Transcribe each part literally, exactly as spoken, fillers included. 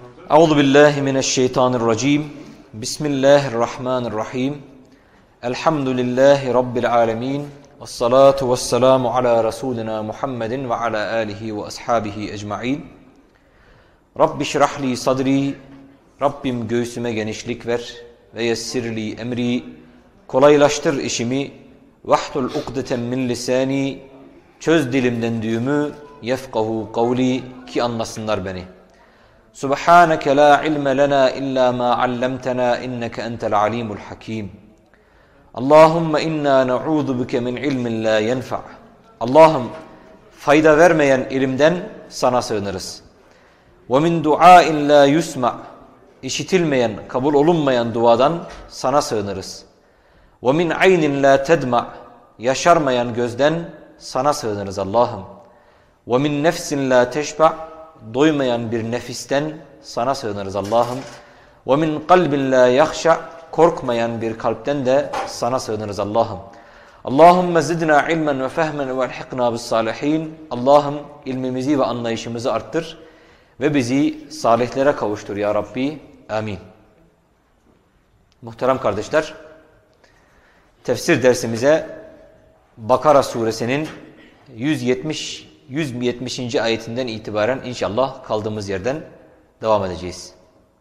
Euzu billahi mineşşeytanirracim. Bismillahirrahmanirrahim. Elhamdülillahi rabbil alamin. Ves salatu vesselamu ala rasulina Muhammedin ve ala alihi ve ashabihi ecmaîn. Rabbi şrah li sadri. Rabbim göğsüme genişlik ver ve yessirli emri. Kolaylaştır işimi. Vahdul ukdeten min lisani. Çöz dilimden düğümü. Yefkahu kavli, ki anlasınlar beni. Subhaneke la ilme lena illa ma allamtena inneke entel alimul hakim. Allahümme inna na'udhu bike min ilmin la yenfa'. Allah'ım fayda vermeyen ilimden sana sığınırız. Ve min duain la yusma'. İşitilmeyen, kabul olunmayan duadan sana sığınırız. Ve min aynin la tedma'. Yaşarmayan gözden sana sığınırız Allah'ım. Ve min nefsin la teşba'. Doymayan bir nefisten sana sığınırız Allah'ım. Ve min kalbin la yakhşa. Korkmayan bir kalpten de sana sığınırız Allah'ım. Allahümme zidna ilmen ve fehmen ve elhikna bis salihin. Allah'ım ilmimizi ve anlayışımızı arttır ve bizi salihlere kavuştur ya Rabbi. Amin. Muhterem kardeşler, tefsir dersimize Bakara suresinin yüz yetmiş yüz yetmişinci ayetinden itibaren inşallah kaldığımız yerden devam edeceğiz.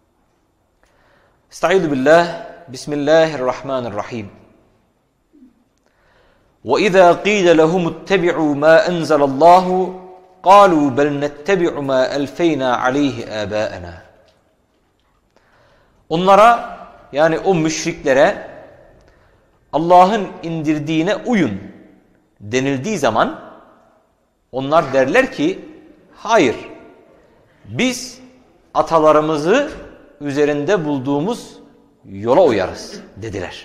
Estaizu billah. Bismillahirrahmanirrahim. وَإِذَا قِيلَ لَهُمُ اتَّبِعُوا مَا أَنْزَلَ اللّٰهُ قَالُوا بَلْ نَتَّبِعُ مَا أَلْفَيْنَا عَلَيْهِ آبَاءَنَا. Onlara, yani o müşriklere, Allah'ın indirdiğine uyun denildiği zaman onlar derler ki hayır, biz atalarımızı üzerinde bulduğumuz yola uyarız dediler.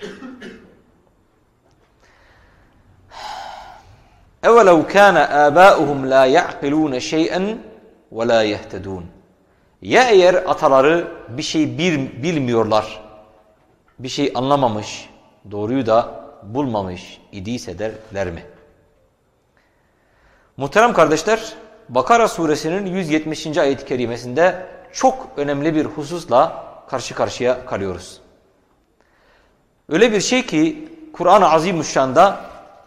اَوَلَوْ كَانَ آبَاؤُهُمْ لَا يَعْقِلُونَ شَيْئًا وَلَا يَهْتَدُونَ. Ya eğer ataları bir şey bilmiyorlar, bir şey anlamamış, doğruyu da bulmamış idiyse derler mi? Muhterem kardeşler, Bakara suresinin yüz yetmişinci ayet-i kerimesinde çok önemli bir hususla karşı karşıya kalıyoruz. Öyle bir şey ki Kur'an-ı Azimüşşan'da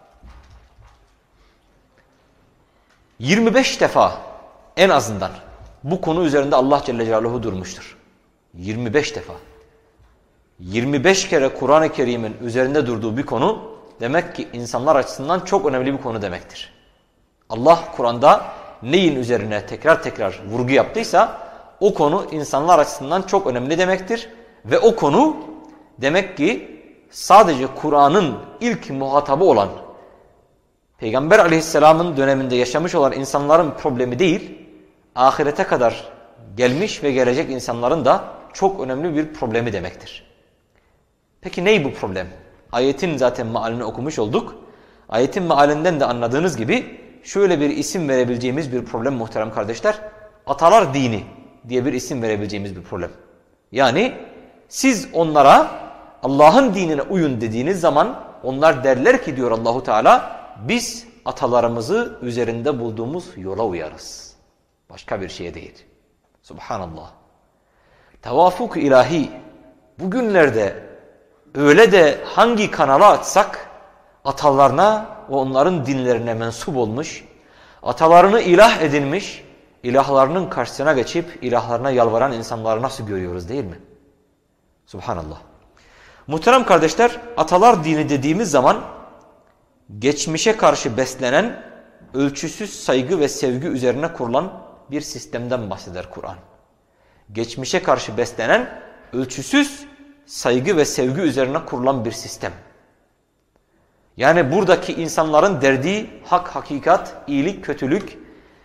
yirmi beş defa en azından bu konu üzerinde Allah Celle Celaluhu durmuştur. yirmi beş defa. yirmi beş kere Kur'an-ı Kerim'in üzerinde durduğu bir konu demek ki insanlar açısından çok önemli bir konu demektir. Allah Kur'an'da neyin üzerine tekrar tekrar vurgu yaptıysa o konu insanlar açısından çok önemli demektir. Ve o konu demek ki sadece Kur'an'ın ilk muhatabı olan Peygamber Aleyhisselam'ın döneminde yaşamış olan insanların problemi değil, ahirete kadar gelmiş ve gelecek insanların da çok önemli bir problemi demektir. Peki ney bu problem? Ayetin zaten mealini okumuş olduk. Ayetin mealinden de anladığınız gibi şöyle bir isim verebileceğimiz bir problem muhterem kardeşler. Atalar dini diye bir isim verebileceğimiz bir problem. Yani siz onlara Allah'ın dinine uyun dediğiniz zaman onlar derler ki diyor Allahu Teala, biz atalarımızı üzerinde bulduğumuz yola uyarız. Başka bir şeye değil. Subhanallah. Tevafuk ilahi. Bugünlerde öyle de hangi kanala açsak atalarına ve onların dinlerine mensup olmuş, atalarını ilah edinmiş, ilahlarının karşısına geçip ilahlarına yalvaran insanları nasıl görüyoruz değil mi? Subhanallah. Muhterem kardeşler, atalar dini dediğimiz zaman geçmişe karşı beslenen ölçüsüz saygı ve sevgi üzerine kurulan bir sistemden bahseder Kur'an. Geçmişe karşı beslenen ölçüsüz saygı ve sevgi üzerine kurulan bir sistem. Yani buradaki insanların derdi hak, hakikat, iyilik, kötülük,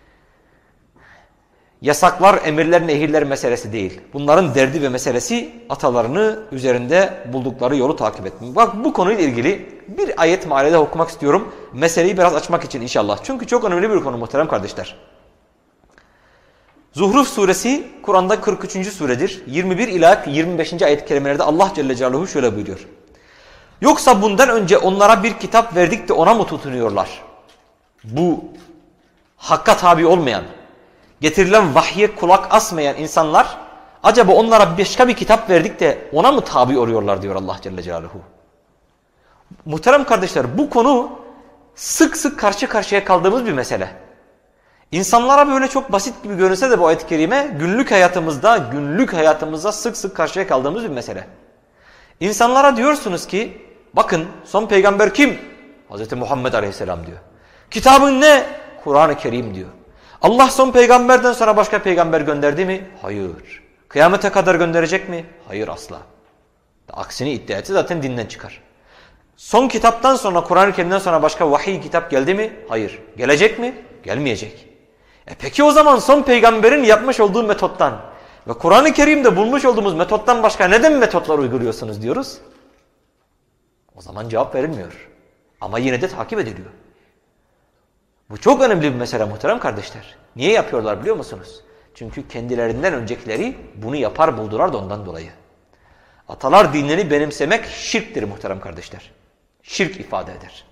yasaklar, emirler, nehirler meselesi değil. Bunların derdi ve meselesi atalarını üzerinde buldukları yolu takip etmek. Bak bu konuyla ilgili bir ayet mealinde okumak istiyorum. Meseleyi biraz açmak için inşallah. Çünkü çok önemli bir konu muhterem kardeşler. Zuhruf suresi Kur'an'da kırk üçüncü suredir. yirmi bir ila yirmi beşinci ayet-i kerimelerde Allah Celle Celaluhu şöyle buyuruyor. Yoksa bundan önce onlara bir kitap verdik de ona mı tutunuyorlar? Bu hakka tabi olmayan, getirilen vahye kulak asmayan insanlar Acaba onlara başka bir kitap verdik de ona mı tabi oluyorlar diyor Allah Celle Celaluhu. Muhterem kardeşler, bu konu sık sık karşı karşıya kaldığımız bir mesele. İnsanlara böyle çok basit gibi görünse de bu ayet-i kerime günlük hayatımızda, günlük hayatımızda sık sık karşıya kaldığımız bir mesele. İnsanlara diyorsunuz ki bakın son peygamber kim? Hazreti Muhammed Aleyhisselam diyor. Kitabın ne? Kur'an-ı Kerim diyor. Allah son peygamberden sonra başka peygamber gönderdi mi? Hayır. Kıyamete kadar gönderecek mi? Hayır, asla. Aksini iddia etse zaten dinden çıkar. Son kitaptan sonra, Kur'an-ı Kerim'den sonra başka vahiy kitap geldi mi? Hayır. Gelecek mi? Gelmeyecek. E peki o zaman son peygamberin yapmış olduğu metottan ve Kur'an-ı Kerim'de bulmuş olduğumuz metottan başka neden metotlar uyguluyorsunuz diyoruz? O zaman cevap verilmiyor. Ama yine de takip ediliyor. Bu çok önemli bir mesele muhterem kardeşler. Niye yapıyorlar biliyor musunuz? Çünkü kendilerinden öncekileri bunu yapar buldular da ondan dolayı. Atalar dinini benimsemek şirktir muhterem kardeşler. Şirk ifade eder.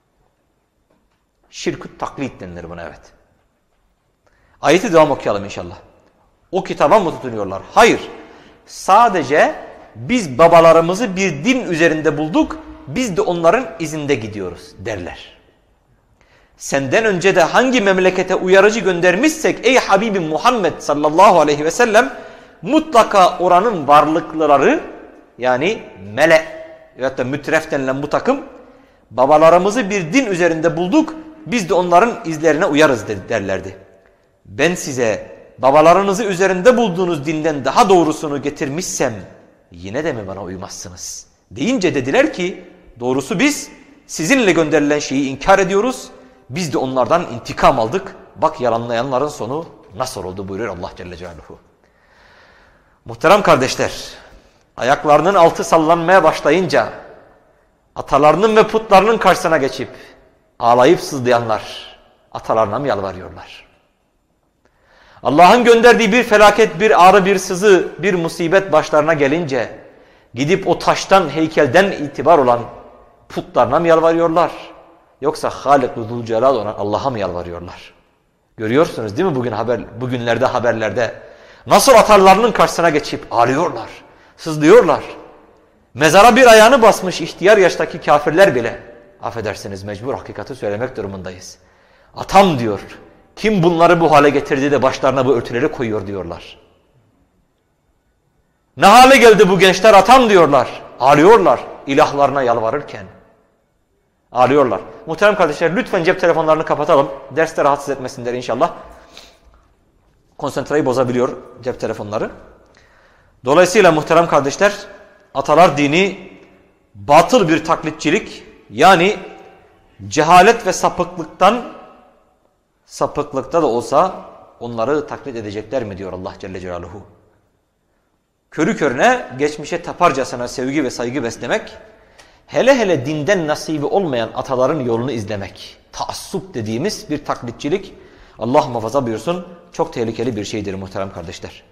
Şirk-ü taklit denilir buna, evet. Ayeti devam okuyalım inşallah. O kitaba mı tutunuyorlar? Hayır. Sadece biz babalarımızı bir din üzerinde bulduk, biz de onların izinde gidiyoruz derler. Senden önce de hangi memlekete uyarıcı göndermişsek ey Habibim Muhammed sallallahu aleyhi ve sellem mutlaka oranın varlıklıları, yani mele veyahut da mütref denilen bu takım, babalarımızı bir din üzerinde bulduk, biz de onların izlerine uyarız derlerdi. Ben size babalarınızı üzerinde bulduğunuz dinden daha doğrusunu getirmişsem yine de mi bana uymazsınız? Deyince dediler ki doğrusu biz sizinle gönderilen şeyi inkar ediyoruz. Biz de onlardan intikam aldık. Bak yalanlayanların sonu nasıl oldu buyuruyor Allah Celle Celaluhu. Muhterem kardeşler, ayaklarının altı sallanmaya başlayınca atalarının ve putlarının karşısına geçip ağlayıp sızlayanlar atalarına mı yalvarıyorlar? Allah'ın gönderdiği bir felaket, bir ağrı, bir sızı, bir musibet başlarına gelince gidip o taştan, heykelden itibar olan putlarına mı yalvarıyorlar? Yoksa Halik-ı Zülcelal olan Allah'a mı yalvarıyorlar? Görüyorsunuz değil mi bugün haber, bugünlerde haberlerde nasıl atalarının karşısına geçip ağlıyorlar, sızlıyorlar. Mezara bir ayağını basmış ihtiyar yaştaki kafirler bile, affedersiniz mecbur hakikati söylemek durumundayız. Atam diyor, kim bunları bu hale getirdi de başlarına bu örtüleri koyuyor diyorlar. Ne hale geldi bu gençler atam diyorlar. Ağlıyorlar ilahlarına yalvarırken. Ağlıyorlar. Muhterem kardeşler, lütfen cep telefonlarını kapatalım. Derste rahatsız etmesinler inşallah. Konsantreyi bozabiliyor cep telefonları. Dolayısıyla muhterem kardeşler, atalar dini batıl bir taklitçilik, yani cehalet ve sapıklıktan, sapıklıkta da olsa onları taklit edecekler mi diyor Allah Celle Celaluhu. Körü körüne geçmişe taparcasına sevgi ve saygı beslemek, hele hele dinden nasibi olmayan ataların yolunu izlemek, taassup dediğimiz bir taklitçilik, Allah muhafaza buyursun, çok tehlikeli bir şeydir muhterem kardeşler.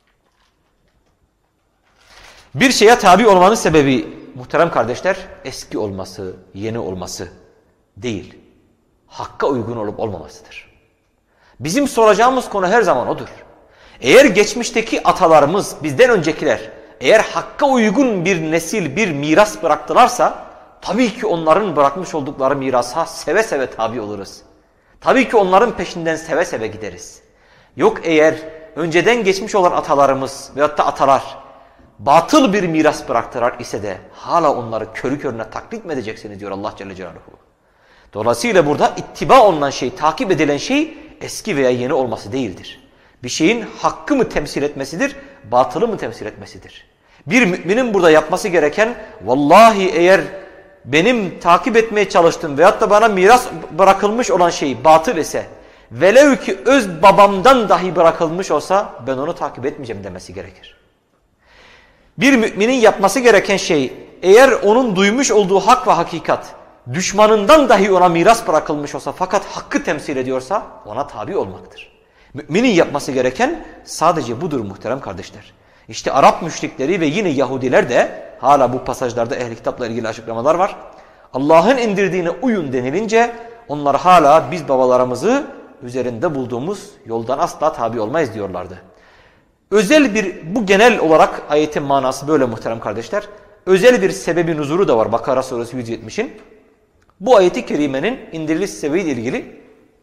Bir şeye tabi olmanın sebebi muhterem kardeşler, eski olması, yeni olması değil, hakka uygun olup olmamasıdır. Bizim soracağımız konu her zaman odur. Eğer geçmişteki atalarımız, bizden öncekiler, eğer hakka uygun bir nesil, bir miras bıraktılarsa, tabii ki onların bırakmış oldukları mirasa seve seve tabi oluruz. Tabii ki onların peşinden seve seve gideriz. Yok eğer önceden geçmiş olan atalarımız veyahut da atalar batıl bir miras bıraktılar ise de hala onları körü körüne taklit mi edeceksiniz diyor Allah Celle Celaluhu. Dolayısıyla burada ittiba olunan şey, takip edilen şey eski veya yeni olması değildir. Bir şeyin hakkı mı temsil etmesidir, batılı mı temsil etmesidir. Bir müminin burada yapması gereken, vallahi eğer benim takip etmeye çalıştığım veyahut da bana miras bırakılmış olan şey batıl ise, velev ki öz babamdan dahi bırakılmış olsa ben onu takip etmeyeceğim demesi gerekir. Bir müminin yapması gereken şey, eğer onun duymuş olduğu hak ve hakikat düşmanından dahi ona miras bırakılmış olsa fakat hakkı temsil ediyorsa ona tabi olmaktır. Müminin yapması gereken sadece budur muhterem kardeşler. İşte Arap müşrikleri ve yine Yahudiler de, hala bu pasajlarda ehli kitapla ilgili açıklamalar var. Allah'ın indirdiğine uyun denilince onlar hala biz babalarımızı üzerinde bulduğumuz yoldan asla tabi olmayız diyorlardı. özel bir, bu genel olarak ayetin manası böyle muhterem kardeşler. Özel bir sebebi nuzuru da var Bakara suresi yüz yetmişin. Bu ayeti kerimenin indiriliş sebebiyle ilgili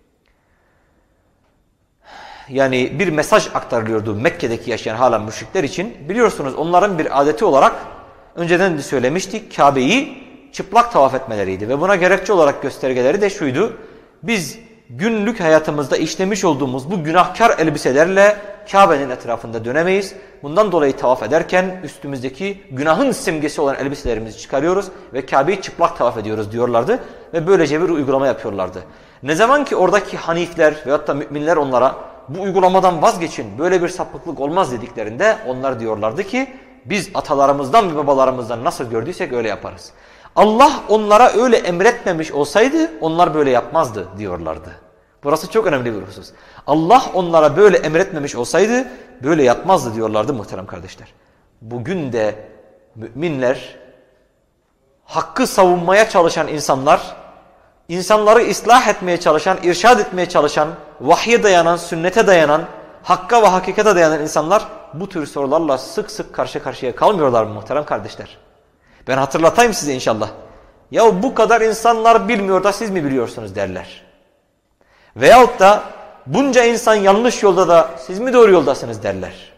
yani bir mesaj aktarılıyordu Mekke'deki yaşayan halen müşrikler için. Biliyorsunuz onların bir adeti olarak önceden de söylemiştik, Kabe'yi çıplak tavaf etmeleriydi. Ve buna gerekçe olarak göstergeleri de şuydu. Biz günlük hayatımızda işlemiş olduğumuz bu günahkar elbiselerle Kabe'nin etrafında dönemeyiz. Bundan dolayı tavaf ederken üstümüzdeki günahın simgesi olan elbiselerimizi çıkarıyoruz ve Kabe'yi çıplak tavaf ediyoruz diyorlardı. Ve böylece bir uygulama yapıyorlardı. Ne zaman ki oradaki hanifler veyahut da müminler onlara bu uygulamadan vazgeçin, böyle bir sapıklık olmaz dediklerinde onlar diyorlardı ki biz atalarımızdan ve babalarımızdan nasıl gördüysek öyle yaparız. Allah onlara öyle emretmemiş olsaydı onlar böyle yapmazdı diyorlardı. Burası çok önemli bir husus. Allah onlara böyle emretmemiş olsaydı böyle yapmazdı diyorlardı muhterem kardeşler. Bugün de müminler, hakkı savunmaya çalışan insanlar, insanları ıslah etmeye çalışan, irşad etmeye çalışan, vahye dayanan, sünnete dayanan, hakka ve hakikate dayanan insanlar bu tür sorularla sık sık karşı karşıya kalmıyorlar mı muhterem kardeşler? Ben hatırlatayım size inşallah. Ya bu kadar insanlar bilmiyor da siz mi biliyorsunuz derler. Veyahut da bunca insan yanlış yolda da siz mi doğru yoldasınız derler.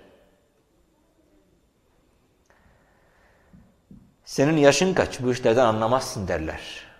Senin yaşın kaç, bu işlerden anlamazsın derler.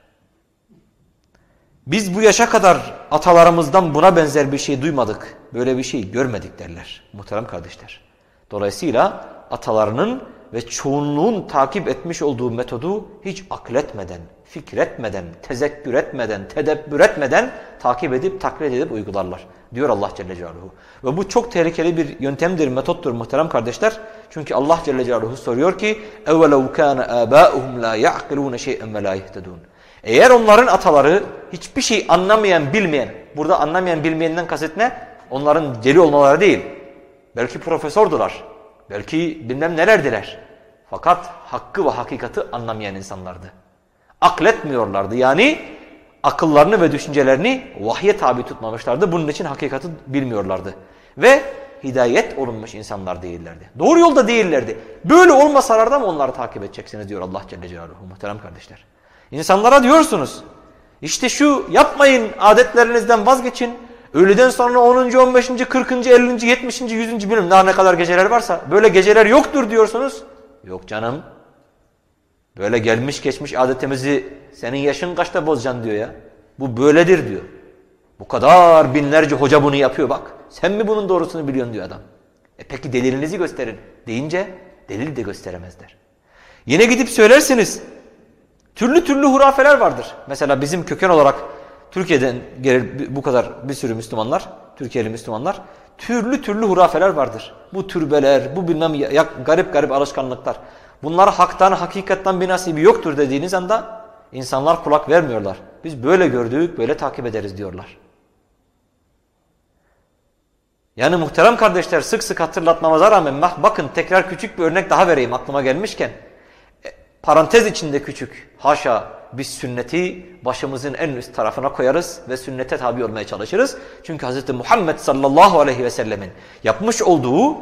Biz bu yaşa kadar atalarımızdan buna benzer bir şey duymadık, böyle bir şey görmedik derler muhterem kardeşler. Dolayısıyla atalarının ve çoğunluğun takip etmiş olduğu metodu hiç akletmeden, fikretmeden, tezekkür etmeden, tedebbür etmeden takip edip, taklit edip uygularlar diyor Allah Celle Celaluhu. Ve bu çok tehlikeli bir yöntemdir, metottur muhterem kardeşler. Çünkü Allah Celle Celaluhu soruyor ki اَوَلَوْ كَانَ آبَاؤُهُمْ لَا يَعْقِلُونَ شَيْئًا وَلَا يَهْتَدُونَ. Eğer onların ataları hiçbir şey anlamayan, bilmeyen, burada anlamayan, bilmeyenden kasıt ne? Onların deli olmaları değil. Belki profesördüler. Belki bilmem nelerdiler. Fakat hakkı ve hakikati anlamayan insanlardı. Akletmiyorlardı. Yani akıllarını ve düşüncelerini vahye tabi tutmamışlardı. Bunun için hakikati bilmiyorlardı. Ve hidayet olunmuş insanlar değillerdi. Doğru yolda değillerdi. Böyle olmasalar da mı onları takip edeceksiniz diyor Allah Celle Celaluhu muhterem kardeşler. İnsanlara diyorsunuz işte şu yapmayın, adetlerinizden vazgeçin. Öğleden sonra onuncu, on beşinci, kırkıncı, ellinci, yetmişinci, yüzüncü bilmem daha ne kadar geceler varsa böyle geceler yoktur diyorsunuz. Yok canım. Böyle gelmiş geçmiş adetimizi senin yaşın kaçta bozacaksın diyor ya. Bu böyledir diyor. Bu kadar binlerce hoca bunu yapıyor bak. Sen mi bunun doğrusunu biliyorsun diyor adam. E peki delilinizi gösterin deyince delil de gösteremezler. Yine gidip söylersiniz. Türlü türlü hurafeler vardır. Mesela bizim köken olarak Türkiye'den gelir bu kadar bir sürü Müslümanlar, Türkiye'li Müslümanlar, türlü türlü hurafeler vardır. Bu türbeler, bu bilmem ya, garip garip alışkanlıklar. Bunlar haktan, hakikatten bir nasibi yoktur dediğiniz anda insanlar kulak vermiyorlar. Biz böyle gördük, böyle takip ederiz diyorlar. Yani muhterem kardeşler sık sık hatırlatmamıza rağmen bakın tekrar küçük bir örnek daha vereyim aklıma gelmişken. Parantez içinde küçük. Haşa biz sünneti başımızın en üst tarafına koyarız ve sünnete tabi olmaya çalışırız. Çünkü Hz. Muhammed sallallahu aleyhi ve sellemin yapmış olduğu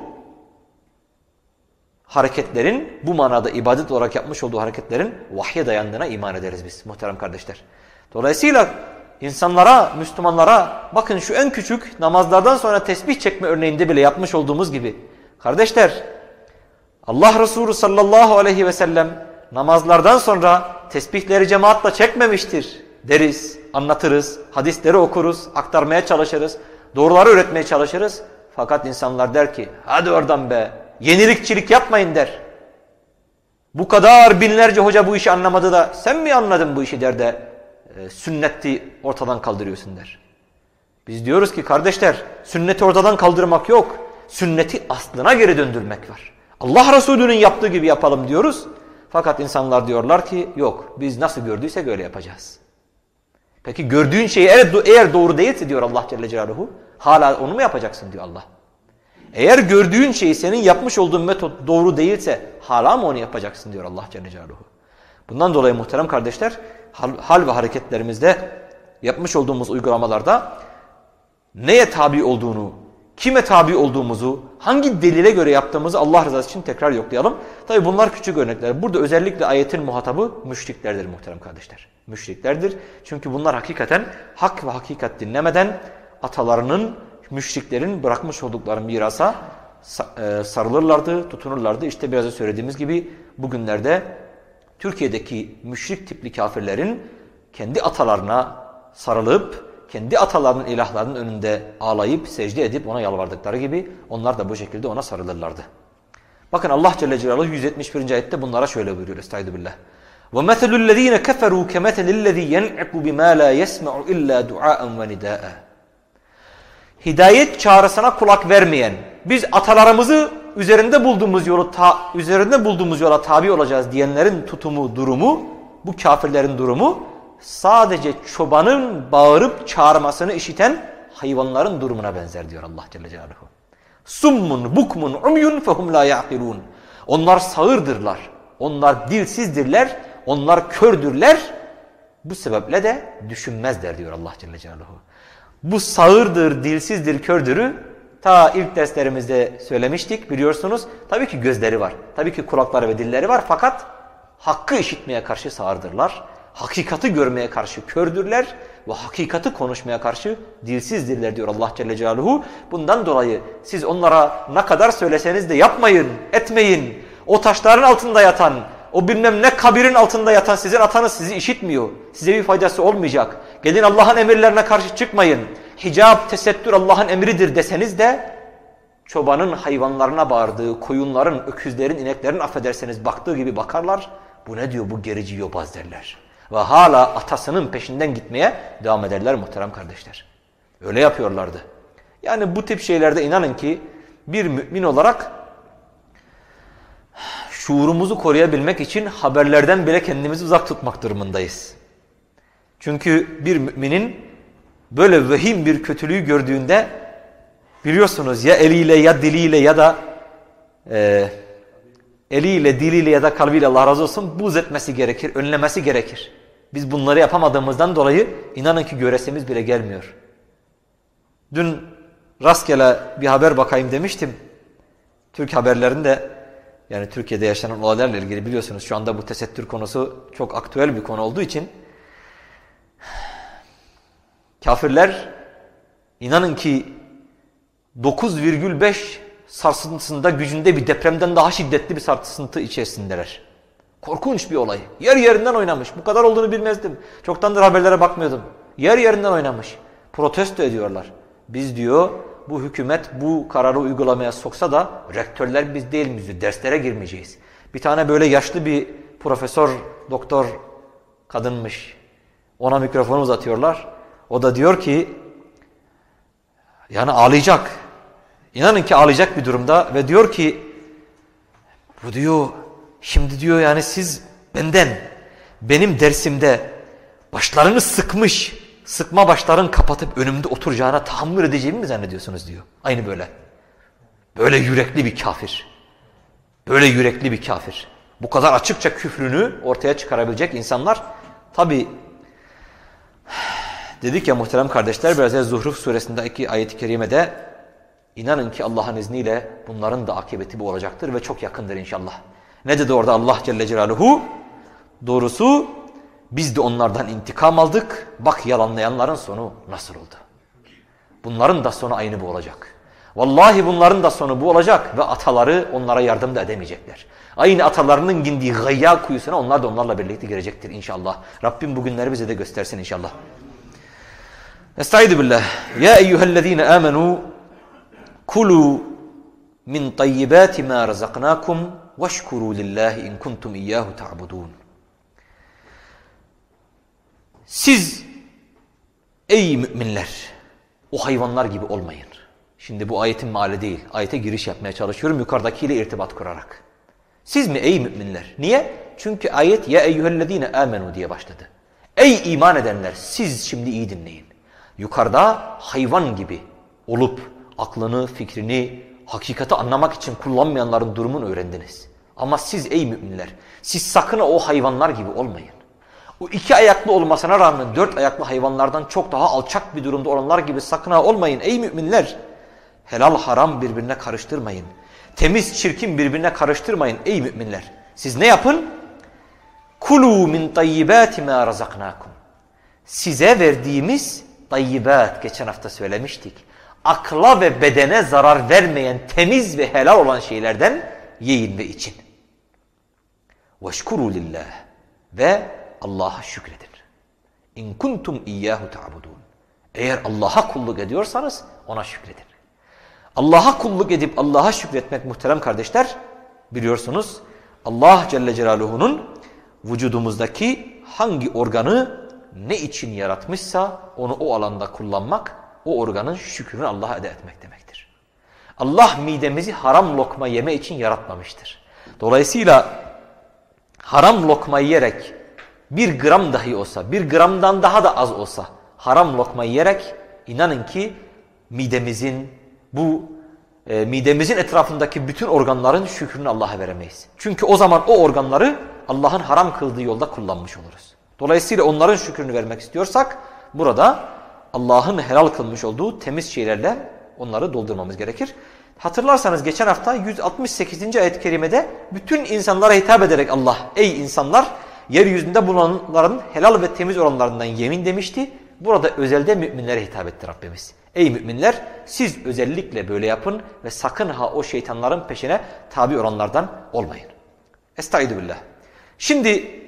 hareketlerin, bu manada ibadet olarak yapmış olduğu hareketlerin vahye dayandığına iman ederiz biz muhterem kardeşler. Dolayısıyla insanlara, Müslümanlara bakın şu en küçük namazlardan sonra tesbih çekme örneğinde bile yapmış olduğumuz gibi. Kardeşler Allah Resulü sallallahu aleyhi ve sellem namazlardan sonra tesbihleri cemaatle çekmemiştir deriz, anlatırız, hadisleri okuruz, aktarmaya çalışırız, doğruları öğretmeye çalışırız. Fakat insanlar der ki hadi oradan be, yenilikçilik yapmayın der. Bu kadar binlerce hoca bu işi anlamadı da sen mi anladın bu işi der de e, sünneti ortadan kaldırıyorsun der. Biz diyoruz ki kardeşler sünneti ortadan kaldırmak yok, sünneti aslına geri döndürmek var. Allah Resulü'nün yaptığı gibi yapalım diyoruz. Fakat insanlar diyorlar ki yok biz nasıl gördüysek öyle yapacağız. Peki gördüğün şey eğer doğru değilse diyor Allah Celle Celaluhu hala onu mu yapacaksın diyor Allah. Eğer gördüğün şey senin yapmış olduğun metot doğru değilse hala mı onu yapacaksın diyor Allah Celle Celaluhu. Bundan dolayı muhterem kardeşler hal, hal ve hareketlerimizde yapmış olduğumuz uygulamalarda neye tabi olduğunu kime tabi olduğumuzu, hangi delile göre yaptığımızı Allah rızası için tekrar yoklayalım. Tabi bunlar küçük örnekler. Burada özellikle ayetin muhatabı müşriklerdir muhterem kardeşler. Müşriklerdir. Çünkü bunlar hakikaten hak ve hakikat dinlemeden atalarının, müşriklerin bırakmış oldukları mirasa sarılırlardı, tutunurlardı. İşte biraz da söylediğimiz gibi bugünlerde Türkiye'deki müşrik tipli kafirlerin kendi atalarına sarılıp, kendi atalarının ilahlarının önünde ağlayıp, secde edip ona yalvardıkları gibi onlar da bu şekilde ona sarılırlardı. Bakın Allah Celle Celaluhu yüz yetmiş birinci ayette bunlara şöyle buyuruyor. Estaizu billah. وَمَثَلُ الَّذ۪ينَ كَفَرُوا كَمَثَلِ الَّذ۪ي يَنْعِقُ بِمَا لَا يَسْمَعُ إِلَّا دُعَاءً وَنِدَاءً. Hidayet çağrısına kulak vermeyen, biz atalarımızı üzerinde bulduğumuz yolu ta, üzerinde bulduğumuz yola tabi olacağız diyenlerin tutumu, durumu, bu kafirlerin durumu sadece çobanın bağırıp çağırmasını işiten hayvanların durumuna benzer diyor Allah Celle Celaluhu. Summun bukmun umyun fehum la yaqilun. Onlar sağırdırlar. Onlar dilsizdirler. Onlar kördürler. Bu sebeple de düşünmezler diyor Allah Celle Celaluhu. Bu sağırdır, dilsizdir, kördürü ta ilk derslerimizde söylemiştik biliyorsunuz. Tabii ki gözleri var. Tabii ki kulakları ve dilleri var fakat hakkı işitmeye karşı sağırdırlar. Hakikati görmeye karşı kördürler ve hakikati konuşmaya karşı dilsizdirler diyor Allah Celle Celaluhu. Bundan dolayı siz onlara ne kadar söyleseniz de yapmayın, etmeyin. O taşların altında yatan, o bilmem ne kabirin altında yatan sizin atanız sizi işitmiyor. Size bir faydası olmayacak. Gelin Allah'ın emirlerine karşı çıkmayın. Hicab, tesettür Allah'ın emridir deseniz de çobanın hayvanlarına bağırdığı, koyunların, öküzlerin, ineklerin affederseniz baktığı gibi bakarlar. Bu ne diyor bu gerici yobaz derler. Ve hala atasının peşinden gitmeye devam ederler muhterem kardeşler. Öyle yapıyorlardı. Yani bu tip şeylerde inanın ki bir mümin olarak şuurumuzu koruyabilmek için haberlerden bile kendimizi uzak tutmak durumundayız. Çünkü bir müminin böyle vehim bir kötülüğü gördüğünde biliyorsunuz ya eliyle ya diliyle ya da e, eliyle, diliyle ya da kalbiyle Allah razı olsun buğz etmesi gerekir, önlemesi gerekir. Biz bunları yapamadığımızdan dolayı inanın ki göresimiz bile gelmiyor. Dün rastgele bir haber bakayım demiştim. Türk haberlerinde yani Türkiye'de yaşanan olaylarla ilgili biliyorsunuz şu anda bu tesettür konusu çok aktüel bir konu olduğu için kafirler inanın ki dokuz virgül beş sarsıntısında gücünde bir depremden daha şiddetli bir sarsıntı içerisindeler. Korkunç bir olay. Yer yerinden oynamış. Bu kadar olduğunu bilmezdim. Çoktandır haberlere bakmıyordum. Yer yerinden oynamış. Protesto ediyorlar. Biz diyor bu hükümet bu kararı uygulamaya soksa da rektörler biz değil miyiz? Derslere girmeyeceğiz. Bir tane böyle yaşlı bir profesör, doktor kadınmış. Ona mikrofonu uzatıyorlar. O da diyor ki yani ağlayacak. İnanın ki ağlayacak bir durumda ve diyor ki bu diyor şimdi diyor yani siz benden benim dersimde başlarını sıkmış sıkma başların kapatıp önümde oturacağına tahammül edeceğimi mi zannediyorsunuz diyor. Aynı böyle. Böyle yürekli bir kafir. Böyle yürekli bir kafir. Bu kadar açıkça küfrünü ortaya çıkarabilecek insanlar tabi dedik ya muhterem kardeşler biraz önce Zuhruf suresindeki ayet-i kerimede inanın ki Allah'ın izniyle bunların da akıbeti bu olacaktır ve çok yakındır inşallah. Ne dedi orada Allah Celle Celaluhu? Doğrusu biz de onlardan intikam aldık. Bak yalanlayanların sonu nasıl oldu? Bunların da sonu aynı bu olacak. Vallahi bunların da sonu bu olacak ve ataları onlara yardım da edemeyecekler. Aynı atalarının gindiği gayya kuyusuna onlar da onlarla birlikte girecektir inşallah. Rabbim bugünleri bize de göstersin inşallah. Estaizu billah. Ya eyyühellezine amenu kulu min tayyibati ma razaknakum veşkuru lillahi in kuntum iyyahu ta'budun. Siz ey müminler o hayvanlar gibi olmayın. Şimdi bu ayetin meali değil. Ayete giriş yapmaya çalışıyorum yukarıdakiyle irtibat kurarak. Siz mi ey müminler? Niye? Çünkü ayet ya eyyühellezine amenu diye başladı. Ey iman edenler siz şimdi iyi dinleyin. Yukarıda hayvan gibi olup aklını, fikrini, hakikati anlamak için kullanmayanların durumunu öğrendiniz. Ama siz ey müminler, siz sakın o hayvanlar gibi olmayın. O iki ayaklı olmasına rağmen dört ayaklı hayvanlardan çok daha alçak bir durumda olanlar gibi sakın olmayın ey müminler. Helal haram birbirine karıştırmayın. Temiz çirkin birbirine karıştırmayın ey müminler. Siz ne yapın? Kulu min tayyibati ma razaknakum. Size verdiğimiz tayyibat, geçen hafta söylemiştik. Akla ve bedene zarar vermeyen, temiz ve helal olan şeylerden yiyin ve için. Veşkuru lillah. Ve Allah'a şükredin. İn kuntum iyyahu ta'budun. Eğer Allah'a kulluk ediyorsanız ona şükredin. Allah'a kulluk edip Allah'a şükretmek muhterem kardeşler, biliyorsunuz Allah Celle Celaluhu'nun vücudumuzdaki hangi organı ne için yaratmışsa onu o alanda kullanmak, o organın şükrünü Allah'a eda etmek demektir. Allah midemizi haram lokma yeme için yaratmamıştır. Dolayısıyla haram lokma yiyerek bir gram dahi olsa, bir gramdan daha da az olsa haram lokma yiyerek inanın ki midemizin, bu e, midemizin etrafındaki bütün organların şükrünü Allah'a veremeyiz. Çünkü o zaman o organları Allah'ın haram kıldığı yolda kullanmış oluruz. Dolayısıyla onların şükrünü vermek istiyorsak burada Allah'ın helal kılmış olduğu temiz şeylerle onları doldurmamız gerekir. Hatırlarsanız geçen hafta yüz altmış sekizinci ayet-i kerimede bütün insanlara hitap ederek Allah, ey insanlar, yeryüzünde bulunanların helal ve temiz olanlarından yemin demişti. Burada özelde müminlere hitap etti Rabbimiz. Ey müminler, siz özellikle böyle yapın ve sakın ha o şeytanların peşine tabi olanlardan olmayın. Estaizu billah. Şimdi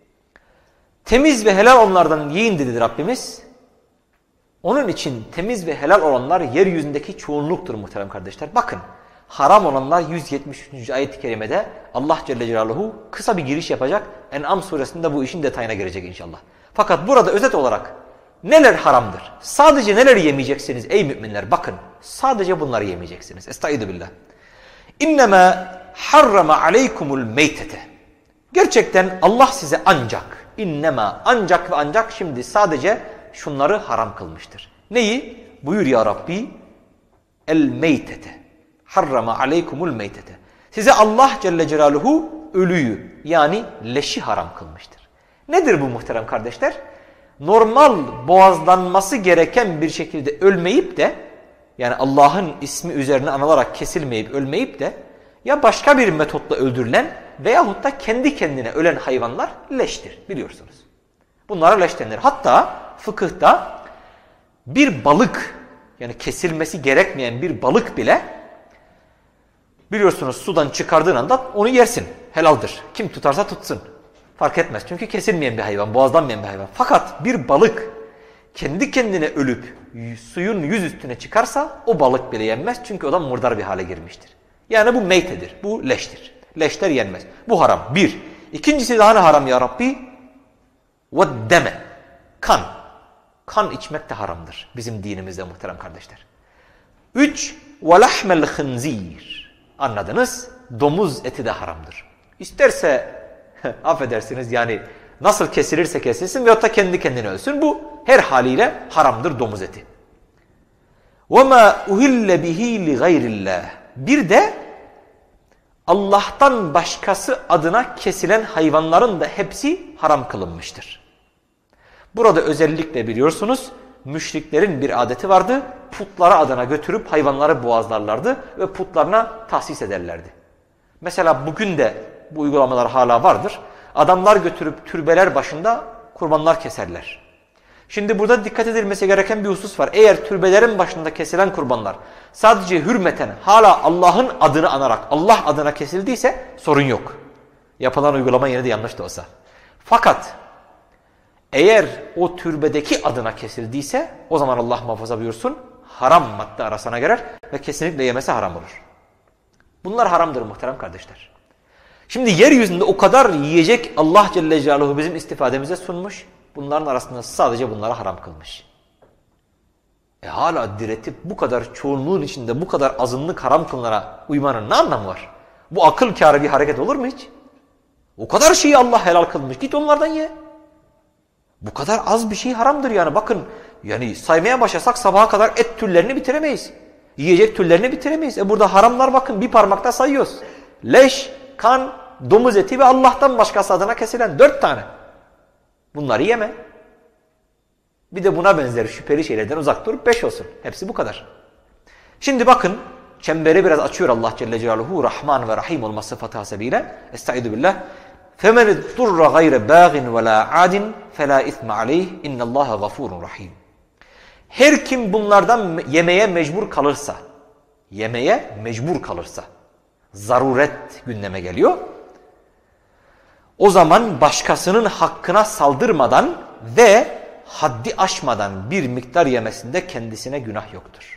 temiz ve helal olanlardan yiyin dedi Rabbimiz. Onun için temiz ve helal olanlar yeryüzündeki çoğunluktur muhterem kardeşler. Bakın haram olanlar yüz yetmiş üçüncü ayet-i kerimede Allah Celle Celaluhu kısa bir giriş yapacak. En'am suresinde bu işin detayına girecek inşallah. Fakat burada özet olarak neler haramdır? Sadece neler yemeyeceksiniz ey müminler? Bakın sadece bunları yemeyeceksiniz. Estaizu billah. İnnemâ harrama aleykumul meytete. Gerçekten Allah size ancak, innema ancak ve ancak şimdi sadece şunları haram kılmıştır. Neyi? Buyur ya Rabbi, el meytete. Harrama aleykumul meytete. Size Allah Celle Celaluhu ölüyü yani leşi haram kılmıştır. Nedir bu muhterem kardeşler? Normal boğazlanması gereken bir şekilde ölmeyip de, yani Allah'ın ismi üzerine anılarak kesilmeyip ölmeyip de ya başka bir metotla öldürülen veyahut da kendi kendine ölen hayvanlar leştir biliyorsunuz. Bunlara leş denir. Hatta fıkıhta bir balık, yani kesilmesi gerekmeyen bir balık bile biliyorsunuz sudan çıkardığın anda onu yersin. Helaldir. Kim tutarsa tutsun. Fark etmez. Çünkü kesilmeyen bir hayvan, boğazlanmayan bir hayvan. Fakat bir balık kendi kendine ölüp suyun yüz üstüne çıkarsa o balık bile yenmez. Çünkü o da murdar bir hale girmiştir. Yani bu meytedir. Bu leştir. Leşler yenmez. Bu haram. Bir. İkincisi daha ne haram ya Rabbi? وَالدَّمَ Kan. Kan içmek de haramdır. Bizim dinimizde muhterem kardeşler. Üç. وَلَحْمَ الْخِنْزِيرِ Anladınız? Domuz eti de haramdır. İsterse affedersiniz yani nasıl kesilirse kesilsin veyahut da kendi kendine ölsün. Bu her haliyle haramdır domuz eti. وَمَا اُهِلَّ بِهِ لِغَيْرِ اللّٰهِ Bir de Allah'tan başkası adına kesilen hayvanların da hepsi haram kılınmıştır. Burada özellikle biliyorsunuz müşriklerin bir adeti vardı. Putları adına götürüp hayvanları boğazlarlardı ve putlarına tahsis ederlerdi. Mesela bugün de bu uygulamalar hala vardır. Adamlar götürüp türbeler başında kurbanlar keserler. Şimdi burada dikkat edilmesi gereken bir husus var. Eğer türbelerin başında kesilen kurbanlar sadece hürmeten hala Allah'ın adını anarak Allah adına kesildiyse sorun yok. Yapılan uygulama yine de yanlış da olsa. Fakat eğer o türbedeki adına kesildiyse o zaman Allah muhafaza buyursun haram madde arasına girer ve kesinlikle yemesi haram olur. Bunlar haramdır muhterem kardeşler. Şimdi yeryüzünde o kadar yiyecek Allah Celle Celaluhu bizim istifademize sunmuş. Bunların arasında sadece bunlara haram kılmış. E hala diretip bu kadar çoğunluğun içinde bu kadar azınlık haram kılınana uymanın ne anlamı var? Bu akıl kârı bir hareket olur mu hiç? O kadar şeyi Allah helal kılmış. Git onlardan ye. Bu kadar az bir şey haramdır yani. Bakın yani saymaya başlasak sabaha kadar et türlerini bitiremeyiz. Yiyecek türlerini bitiremeyiz. E burada haramlar bakın bir parmakta sayıyoruz. Leş, kan, domuz eti ve Allah'tan başkası adına kesilen dört tane. Bunları yeme. Bir de buna benzer şüpheli şeylerden uzak durup beş olsun. Hepsi bu kadar. Şimdi bakın çemberi biraz açıyor Allah Celle Celaluhu Rahman ve Rahim olma sıfatı hasebiyle. Estaizu billah. فَمَنِ اضْطُرَّ غَيْرَ بَاغٍ وَلَا عَادٍ فَلَا اِثْمَ عَلَيْهِ اِنَّ اللّٰهَ غَفُورٌ رَحِيمٌ. Her kim bunlardan yemeye mecbur kalırsa, yemeye mecbur kalırsa, zaruret gündeme geliyor. O zaman başkasının hakkına saldırmadan ve haddi aşmadan bir miktar yemesinde kendisine günah yoktur.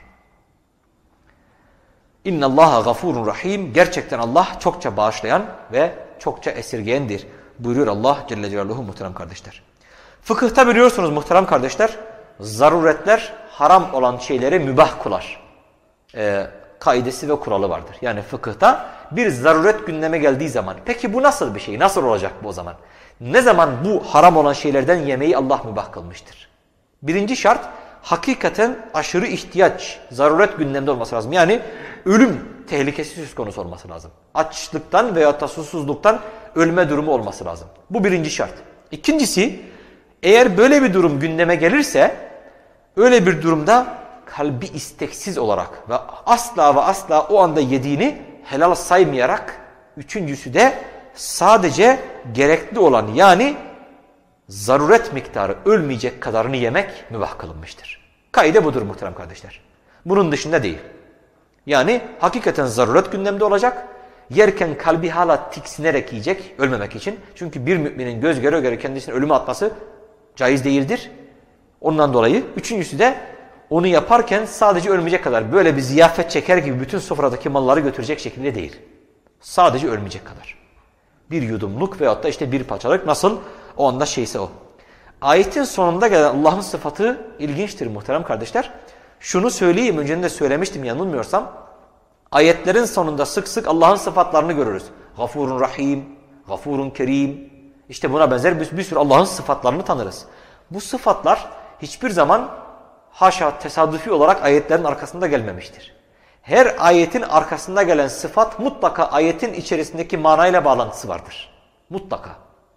İnna Allaha gafurun rahim. Gerçekten Allah çokça bağışlayan ve çokça esirgeyendir buyuruyor Allah Celle Celaluhu muhterem kardeşler. Fıkıhta biliyorsunuz muhterem kardeşler, zaruretler haram olan şeyleri mübah kılar. Ee, kaidesi ve kuralı vardır. Yani fıkıhta bir zaruret gündeme geldiği zaman, peki bu nasıl bir şey? Nasıl olacak bu o zaman? Ne zaman bu haram olan şeylerden yemeği Allah mübah kılmıştır? Birinci şart, hakikaten aşırı ihtiyaç, zaruret gündemde olması lazım. Yani ölüm tehlikesi söz konusu olması lazım. Açlıktan veyahut da susuzluktan ölme durumu olması lazım. Bu birinci şart. İkincisi, eğer böyle bir durum gündeme gelirse, öyle bir durumda kalbi isteksiz olarak ve asla ve asla o anda yediğini helal saymayarak, üçüncüsü de sadece gerekli olan yani zaruret miktarı ölmeyecek kadarını yemek mübah kılınmıştır. Kaide budur muhterem kardeşler. Bunun dışında değil. Yani hakikaten zaruret gündemde olacak. Yerken kalbi hala tiksinerek yiyecek ölmemek için. Çünkü bir müminin göz göre göre kendisini ölüme atması caiz değildir. Ondan dolayı. Üçüncüsü de onu yaparken sadece ölmeyecek kadar böyle bir ziyafet çeker gibi bütün sofradaki malları götürecek şekilde değil. Sadece ölmeyecek kadar. Bir yudumluk veyahut da işte bir parçalık nasıl o anda şeyse o. Ayetin sonunda gelen Allah'ın sıfatı ilginçtir muhterem kardeşler. Şunu söyleyeyim, önceden de söylemiştim yanılmıyorsam. Ayetlerin sonunda sık sık Allah'ın sıfatlarını görürüz. Gafurun Rahim, Gafurun Kerim. İşte buna benzer bir, bir sürü Allah'ın sıfatlarını tanırız. Bu sıfatlar hiçbir zaman haşa tesadüfi olarak ayetlerin arkasında gelmemiştir. Her ayetin arkasında gelen sıfat mutlaka ayetin içerisindeki manayla bağlantısı vardır. Mutlaka.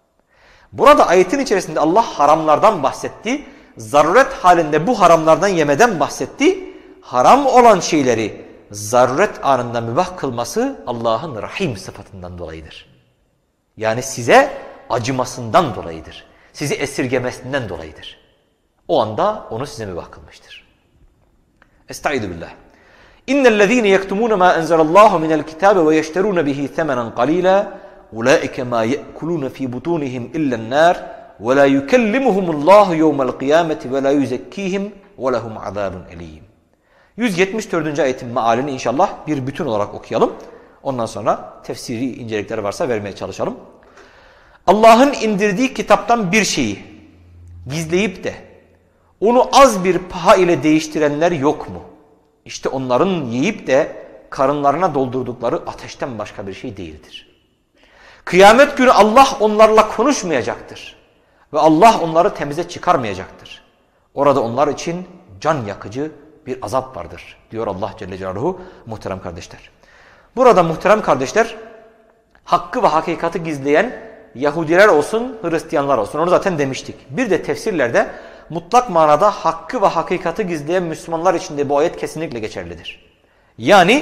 Burada ayetin içerisinde Allah haramlardan bahsetti. Zaruret halinde bu haramlardan yemeden bahsetti. Haram olan şeyleri zaruret anında mübah kılması Allah'ın Rahim sıfatından dolayıdır. Yani size acımasından dolayıdır. Sizi esirgemesinden dolayıdır. O anda onu size mübah kılmıştır. Estaizu billah. İnnellezîne yektumûne mâ enzelallahu minel kitâbe ve yeşterûne bihi themenen qalîlâ ulaike mâ ye'kulûne fî butûnihim illennâr ve lâ yükellimuhumullâhu yevmel kıyâmeti ve lâ yüzekkîhim ve lehum azâbun elîm. yüz yetmiş dördüncü ayetin mealini inşallah bir bütün olarak okuyalım. Ondan sonra tefsiri incelikler varsa vermeye çalışalım. Allah'ın indirdiği kitaptan bir şeyi gizleyip de onu az bir paha ile değiştirenler yok mu? İşte onların yiyip de karınlarına doldurdukları ateşten başka bir şey değildir. Kıyamet günü Allah onlarla konuşmayacaktır. Ve Allah onları temize çıkarmayacaktır. Orada onlar için can yakıcı bir azap vardır diyor Allah Celle Celaluhu muhterem kardeşler. Burada muhterem kardeşler hakkı ve hakikati gizleyen Yahudiler olsun, Hristiyanlar olsun. Onu zaten demiştik. Bir de tefsirlerde mutlak manada hakkı ve hakikati gizleyen Müslümanlar için de bu ayet kesinlikle geçerlidir. Yani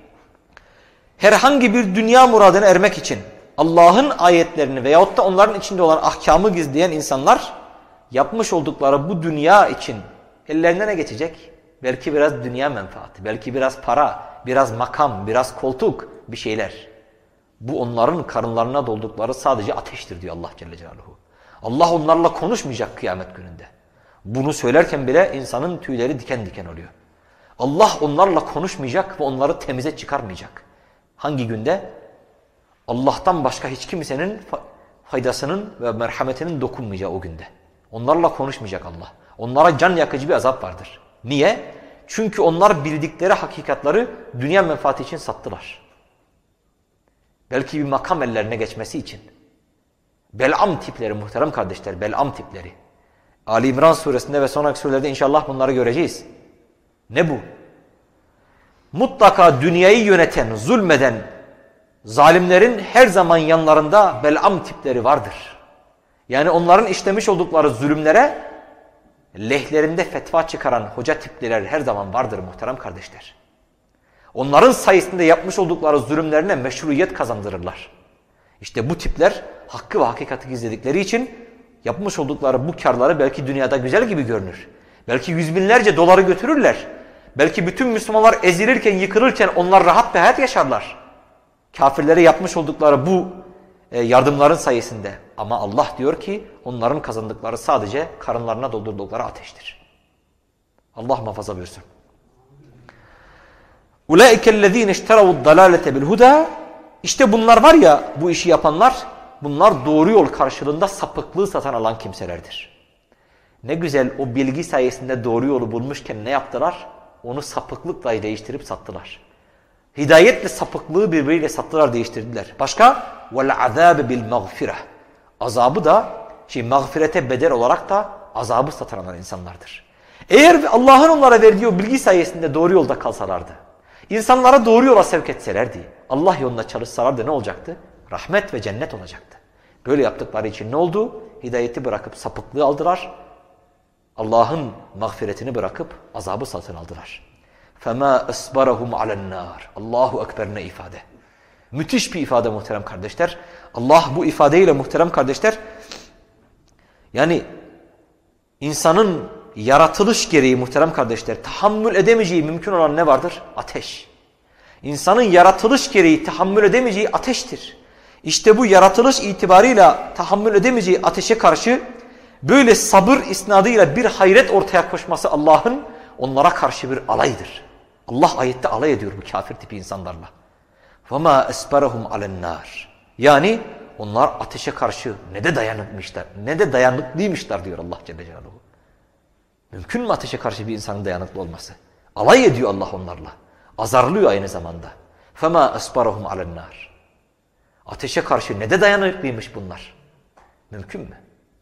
herhangi bir dünya muradına ermek için Allah'ın ayetlerini veyahut da onların içinde olan ahkamı gizleyen insanlar yapmış oldukları bu dünya için ellerine ne geçecek? Belki biraz dünya menfaati, belki biraz para, biraz makam, biraz koltuk bir şeyler. Bu onların karınlarına doldukları sadece ateştir diyor Allah Celle Celaluhu. Allah onlarla konuşmayacak kıyamet gününde. Bunu söylerken bile insanın tüyleri diken diken oluyor. Allah onlarla konuşmayacak ve onları temize çıkarmayacak. Hangi günde? Allah'tan başka hiç kimsenin faydasının ve merhametinin dokunmayacağı o günde. Onlarla konuşmayacak Allah. Onlara can yakıcı bir azap vardır. Niye? Çünkü onlar bildikleri hakikatları dünya menfaati için sattılar. Belki bir makam ellerine geçmesi için. Bel'am tipleri muhterem kardeşler, Bel'am tipleri. Ali İmran suresinde ve sonraki surelerde inşallah bunları göreceğiz. Ne bu? Mutlaka dünyayı yöneten, zulmeden zalimlerin her zaman yanlarında Bel'am tipleri vardır. Yani onların işlemiş oldukları zulümlere lehlerinde fetva çıkaran hoca tipleri her zaman vardır muhterem kardeşler. Onların sayesinde yapmış oldukları zulümlerine meşruiyet kazandırırlar. İşte bu tipler hakkı ve hakikati gizledikleri için yapmış oldukları bu karları belki dünyada güzel gibi görünür. Belki yüz binlerce doları götürürler. Belki bütün Müslümanlar ezilirken, yıkılırken onlar rahat bir hayat yaşarlar. Kafirlere yapmış oldukları bu yardımların sayesinde. Ama Allah diyor ki onların kazandıkları sadece karınlarına doldurdukları ateştir. Allah muhafaza buyursun. اُولَٰئِكَ الَّذ۪ينَ اشْتَرَوُ الضَّلَالَةَ بِالْهُدَى İşte bunlar var ya, bu işi yapanlar, bunlar doğru yol karşılığında sapıklığı satın alan kimselerdir. Ne güzel o bilgi sayesinde doğru yolu bulmuşken ne yaptılar? Onu sapıklıkla değiştirip sattılar. Hidayetle sapıklığı birbiriyle sattılar, değiştirdiler. Başka? وَالْعَذَابِ بِالْمَغْفِرَةِ Azabı da, şey, mağfirete bedel olarak da azabı satın alan insanlardır. Eğer Allah'ın onlara verdiği o bilgi sayesinde doğru yolda kalsalardı, insanlara doğru yola sevk etselerdi, Allah yolunda çalışsalardı ne olacaktı? Rahmet ve cennet olacaktı. Böyle yaptıkları için ne oldu? Hidayeti bırakıp sapıklığı aldılar. Allah'ın mağfiretini bırakıp azabı satın aldılar. فَمَا أَسْبَرَهُمْ عَلَى النَّارِ Allahu Ekber ne ifade. Müthiş bir ifade muhterem kardeşler. Allah bu ifadeyle muhterem kardeşler, yani insanın yaratılış gereği muhterem kardeşler, tahammül edemeyeceği mümkün olan ne vardır? Ateş. İnsanın yaratılış gereği tahammül edemeyeceği ateştir. İşte bu yaratılış itibarıyla tahammül edemeyeceği ateşe karşı böyle sabır isnadıyla bir hayret ortaya koşması Allah'ın onlara karşı bir alaydır. Allah ayette alay ediyor bu kafir tipi insanlarla. وَمَا أَسْبَرَهُمْ عَلَى النَّارِ Yani onlar ateşe karşı ne de dayanıkmışlar, ne de dayanıklıymışlar diyor Allah Celle Celaluhu. Mümkün mü ateşe karşı bir insanın dayanıklı olması? Alay ediyor Allah onlarla. Azarlıyor aynı zamanda. فَمَا أَسْبَرَهُمْ عَلَى النَّارِ Ateşe karşı ne de dayanıklıymış bunlar. Mümkün mü?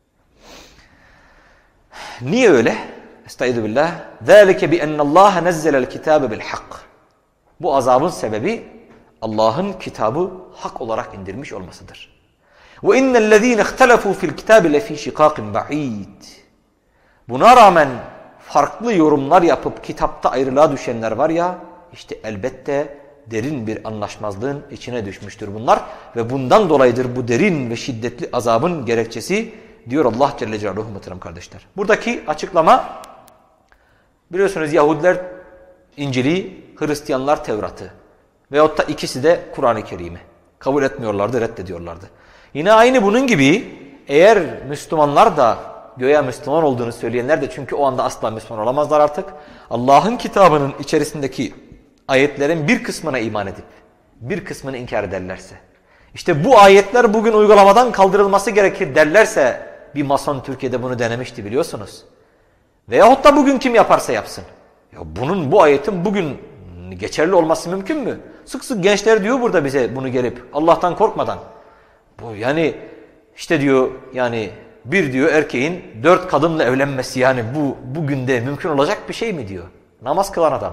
Niye öyle? Estaizu billah. ذَٰلِكَ بِأَنَّ اللّٰهَ نَزَّلَ الْكِتَابَ بِالْحَقِّ Bu azabın sebebi Allah'ın kitabı hak olarak indirmiş olmasıdır. وَاِنَّ الَّذ۪ينَ اخْتَلَفُوا فِي الْكِتَابِ لَف۪ي شِقَاقٍ بَعِيدٍ Buna rağmen farklı yorumlar yapıp kitapta ayrılığa düşenler var ya, işte elbette derin bir anlaşmazlığın içine düşmüştür bunlar. Ve bundan dolayıdır bu derin ve şiddetli azabın gerekçesi diyor Allah Celle Celaluhu muhterem kardeşler. Buradaki açıklama, biliyorsunuz Yahudiler İncil'i, Hristiyanlar Tevrat'ı veyahut da ikisi de Kur'an-ı Kerim'i kabul etmiyorlardı, reddediyorlardı. Yine aynı bunun gibi eğer Müslümanlar da göya Müslüman olduğunu söyleyenler de, çünkü o anda asla Müslüman olamazlar artık, Allah'ın kitabının içerisindeki ayetlerin bir kısmına iman edip bir kısmını inkar ederlerse, işte bu ayetler bugün uygulamadan kaldırılması gerekir derlerse, bir mason Türkiye'de bunu denemişti biliyorsunuz. Veyahut da bugün kim yaparsa yapsın. Ya bunun, bu ayetin bugün geçerli olması mümkün mü? Sık sık gençler diyor burada bize bunu gelip Allah'tan korkmadan. Bu yani işte diyor, yani bir diyor erkeğin dört kadınla evlenmesi, yani bu bugün de mümkün olacak bir şey mi diyor. Namaz kılan adam.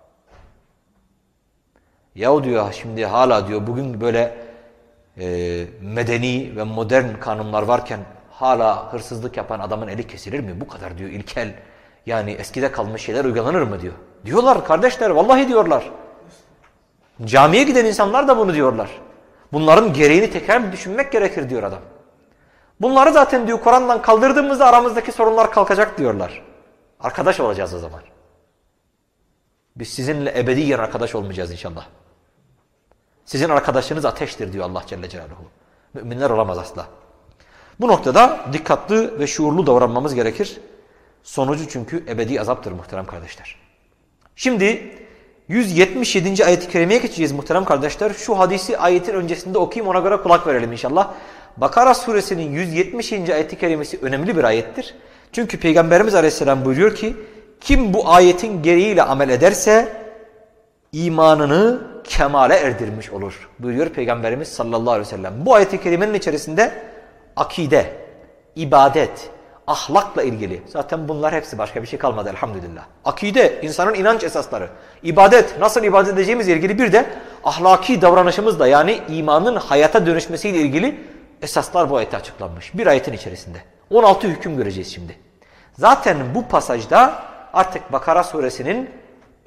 Yahu diyor şimdi hala diyor bugün böyle e, medeni ve modern kanunlar varken hala hırsızlık yapan adamın eli kesilir mi? Bu kadar diyor ilkel, yani eskide kalmış şeyler uygulanır mı diyor. Diyorlar kardeşler, vallahi diyorlar. Camiye giden insanlar da bunu diyorlar. Bunların gereğini tekrar bir düşünmek gerekir diyor adam. Bunları zaten diyor Kur'an'dan kaldırdığımızda aramızdaki sorunlar kalkacak diyorlar. Arkadaş olacağız o zaman. Biz sizinle ebediyen arkadaş olmayacağız inşallah. Sizin arkadaşınız ateştir diyor Allah Celle Celaluhu. Müminler olamaz asla. Bu noktada dikkatli ve şuurlu davranmamız gerekir. Sonucu çünkü ebedi azaptır muhterem kardeşler. Şimdi yüz yetmiş yedinci ayet-i kerimeye geçeceğiz muhterem kardeşler. Şu hadisi ayetin öncesinde okuyayım, ona göre kulak verelim inşallah. Bakara suresinin yüz yetmişinci ayet-i kerimesi önemli bir ayettir. Çünkü Peygamberimiz Aleyhisselam buyuruyor ki, kim bu ayetin gereğiyle amel ederse imanını kemale erdirmiş olur buyuruyor Peygamberimiz sallallahu aleyhi ve sellem. Bu ayet-i kerimenin içerisinde akide, ibadet, ahlakla ilgili, zaten bunlar hepsi, başka bir şey kalmadı elhamdülillah. Akide, insanın inanç esasları, ibadet, nasıl ibadet edeceğimizle ilgili, bir de ahlaki davranışımızla, yani imanın hayata dönüşmesiyle ilgili esaslar bu ayette açıklanmış. Bir ayetin içerisinde. on altı hüküm göreceğiz şimdi. Zaten bu pasajda artık Bakara suresinin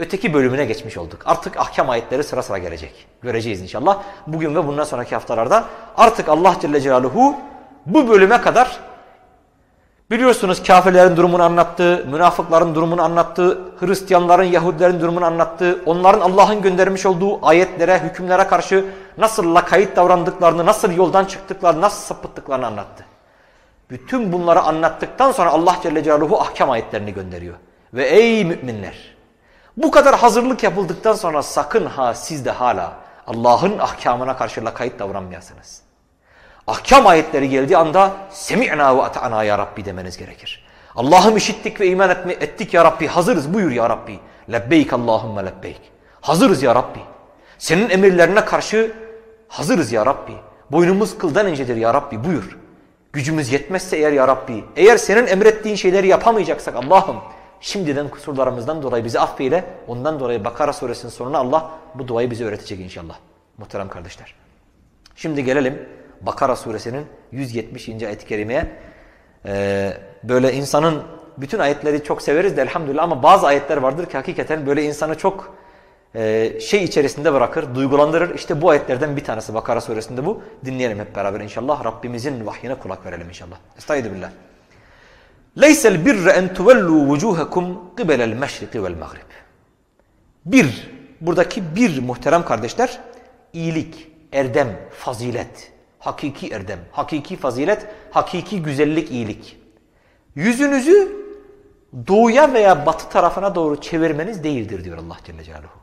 öteki bölümüne geçmiş olduk. Artık ahkam ayetleri sıra sıra gelecek. Göreceğiz inşallah. Bugün ve bundan sonraki haftalarda artık Allah Celle Celaluhu bu bölüme kadar biliyorsunuz kafirlerin durumunu anlattı, münafıkların durumunu anlattı, Hristiyanların, Yahudilerin durumunu anlattı. Onların Allah'ın göndermiş olduğu ayetlere, hükümlere karşı nasıl lakayt davrandıklarını, nasıl yoldan çıktıklarını, nasıl sapıttıklarını anlattı. Bütün bunları anlattıktan sonra Allah Celle Celaluhu ahkam ayetlerini gönderiyor. Ve ey müminler! Bu kadar hazırlık yapıldıktan sonra sakın ha siz de hala Allah'ın ahkamına karşı lakayt davranmayasınız. Ahkam ayetleri geldiği anda semi'na ve ata'na ya Rabbi demeniz gerekir. Allah'ım işittik ve iman etme, ettik ya Rabbi. Hazırız buyur ya Rabbi. Lebbeyk Allahümme lebbeyk. Hazırız ya Rabbi. Senin emirlerine karşı hazırız ya Rabbi. Boynumuz kıldan incedir ya Rabbi buyur. Gücümüz yetmezse eğer ya Rabbi. Eğer senin emrettiğin şeyleri yapamayacaksak Allah'ım şimdiden kusurlarımızdan dolayı bizi affeyle. Ondan dolayı Bakara suresinin sonuna Allah bu duayı bize öğretecek inşallah. Muhterem kardeşler. Şimdi gelelim Bakara suresinin yüz yetmişinci ayet-i kerimeye. Ee, böyle insanın bütün ayetleri çok severiz de elhamdülillah ama bazı ayetler vardır ki hakikaten böyle insanı çok e, şey içerisinde bırakır, duygulandırır. İşte bu ayetlerden bir tanesi Bakara suresinde bu. Dinleyelim hep beraber inşallah. Rabbimizin vahyine kulak verelim inşallah. Estağfirullah. Leysel birre en tuvellu vucuhakum qibelel meşriki vel mağrib. Bir, buradaki bir muhterem kardeşler, iyilik, erdem, fazilet, hakiki erdem, hakiki fazilet, hakiki güzellik, iyilik. Yüzünüzü doğuya veya batı tarafına doğru çevirmeniz değildir diyor Allah Celle Celaluhu.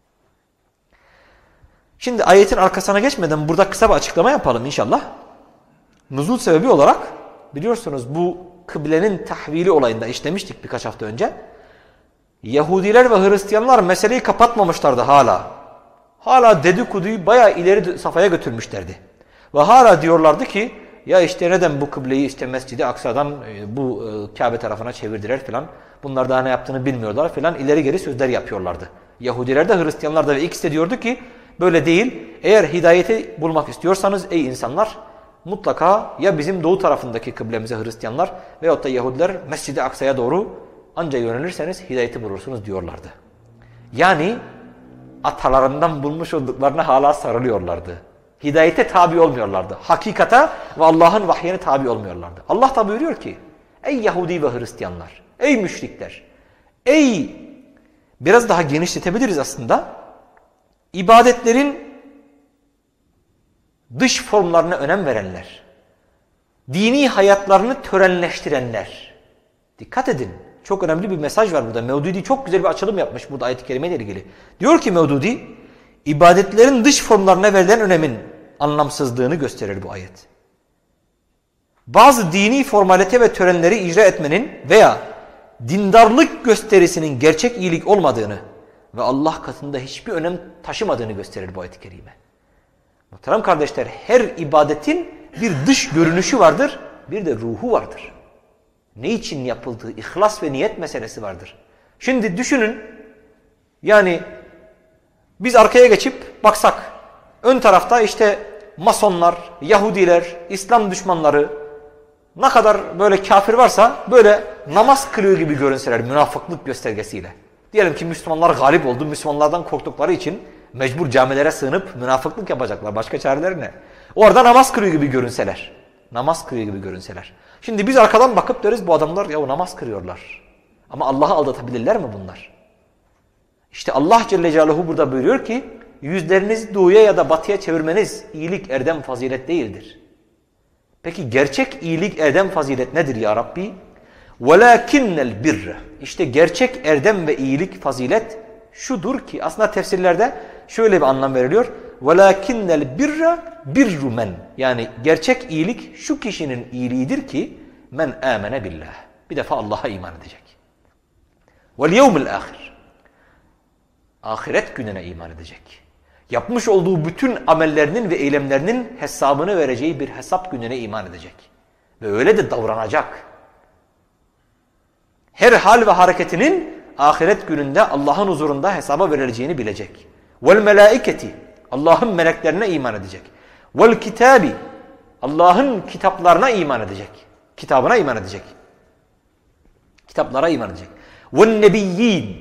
Şimdi ayetin arkasına geçmeden burada kısa bir açıklama yapalım inşallah. Nuzul sebebi olarak biliyorsunuz bu kıblenin tahvili olayında işlemiştik birkaç hafta önce. Yahudiler ve Hristiyanlar meseleyi kapatmamışlardı hala. Hala dedikoduyu bayağı ileri safhaya götürmüşlerdi. Ve hala diyorlardı ki ya işte neden bu kıbleyi işte Mescid-i Aksa'dan bu Kabe tarafına çevirdiler filan. Bunlar daha ne yaptığını bilmiyorlar filan, ileri geri sözler yapıyorlardı. Yahudiler de Hristiyanlar da ve ikisi de diyordu ki böyle değil. Eğer hidayeti bulmak istiyorsanız ey insanlar mutlaka ya bizim doğu tarafındaki kıblemize Hristiyanlar veyahut da Yahudiler Mescid-i Aksa'ya doğru anca yönelirseniz hidayeti bulursunuz diyorlardı. Yani atalarından bulmuş olduklarına hala sarılıyorlardı. Hidayete tabi olmuyorlardı. Hakikata ve Allah'ın vahyine tabi olmuyorlardı. Allah da buyuruyor ki ey Yahudi ve Hristiyanlar, ey müşrikler, ey biraz daha genişletebiliriz aslında. İbadetlerin dış formlarına önem verenler, dini hayatlarını törenleştirenler. Dikkat edin. Çok önemli bir mesaj var burada. Mevdudi çok güzel bir açılım yapmış burada ayet-i kerime ile ilgili. Diyor ki Mevdudi, ibadetlerin dış formlarına verilen önemin anlamsızlığını gösterir bu ayet. Bazı dini formalite ve törenleri icra etmenin veya dindarlık gösterisinin gerçek iyilik olmadığını ve Allah katında hiçbir önem taşımadığını gösterir bu ayet-i kerime. Muhterem kardeşler, her ibadetin bir dış görünüşü vardır, bir de ruhu vardır. Ne için yapıldığı, ihlas ve niyet meselesi vardır. Şimdi düşünün, yani biz arkaya geçip baksak, ön tarafta işte Masonlar, Yahudiler, İslam düşmanları, ne kadar böyle kafir varsa böyle namaz kılıyor gibi görünseler münafıklık göstergesiyle. Diyelim ki Müslümanlar galip oldu, Müslümanlardan korktukları için mecbur camilere sığınıp münafıklık yapacaklar. Başka çareleri ne? Orada namaz kılıyor gibi görünseler. Namaz kılıyor gibi görünseler. Şimdi biz arkadan bakıp deriz bu adamlar ya namaz kılıyorlar. Ama Allah'ı aldatabilirler mi bunlar? İşte Allah Celle Celaluhu burada buyuruyor ki yüzlerinizi doğuya ya da batıya çevirmeniz iyilik, erdem, fazilet değildir. Peki gerçek iyilik, erdem, fazilet nedir ya Rabbi? وَلَاكِنَّ الْبِرَّ İşte gerçek erdem ve iyilik, fazilet şudur ki aslında tefsirlerde şöyle bir anlam veriliyor. وَلَاكِنَّ الْبِرَّ بِرُّ مَنْ Yani gerçek iyilik şu kişinin iyiliğidir ki men amene billah. Bir defa Allah'a iman edecek. وَالْيَوْمِ الْآخِرِ Ahiret gününe iman edecek. Yapmış olduğu bütün amellerinin ve eylemlerinin hesabını vereceği bir hesap gününe iman edecek. Ve öyle de davranacak. Her hal ve hareketinin ahiret gününde Allah'ın huzurunda hesaba verileceğini bilecek. وَالْمَلَائِكَةِ Allah'ın meleklerine iman edecek. وَالْكِتَابِ Allah'ın kitaplarına iman edecek. Kitabına iman edecek. Kitaplara iman edecek. وَالنَّبِيِّينَ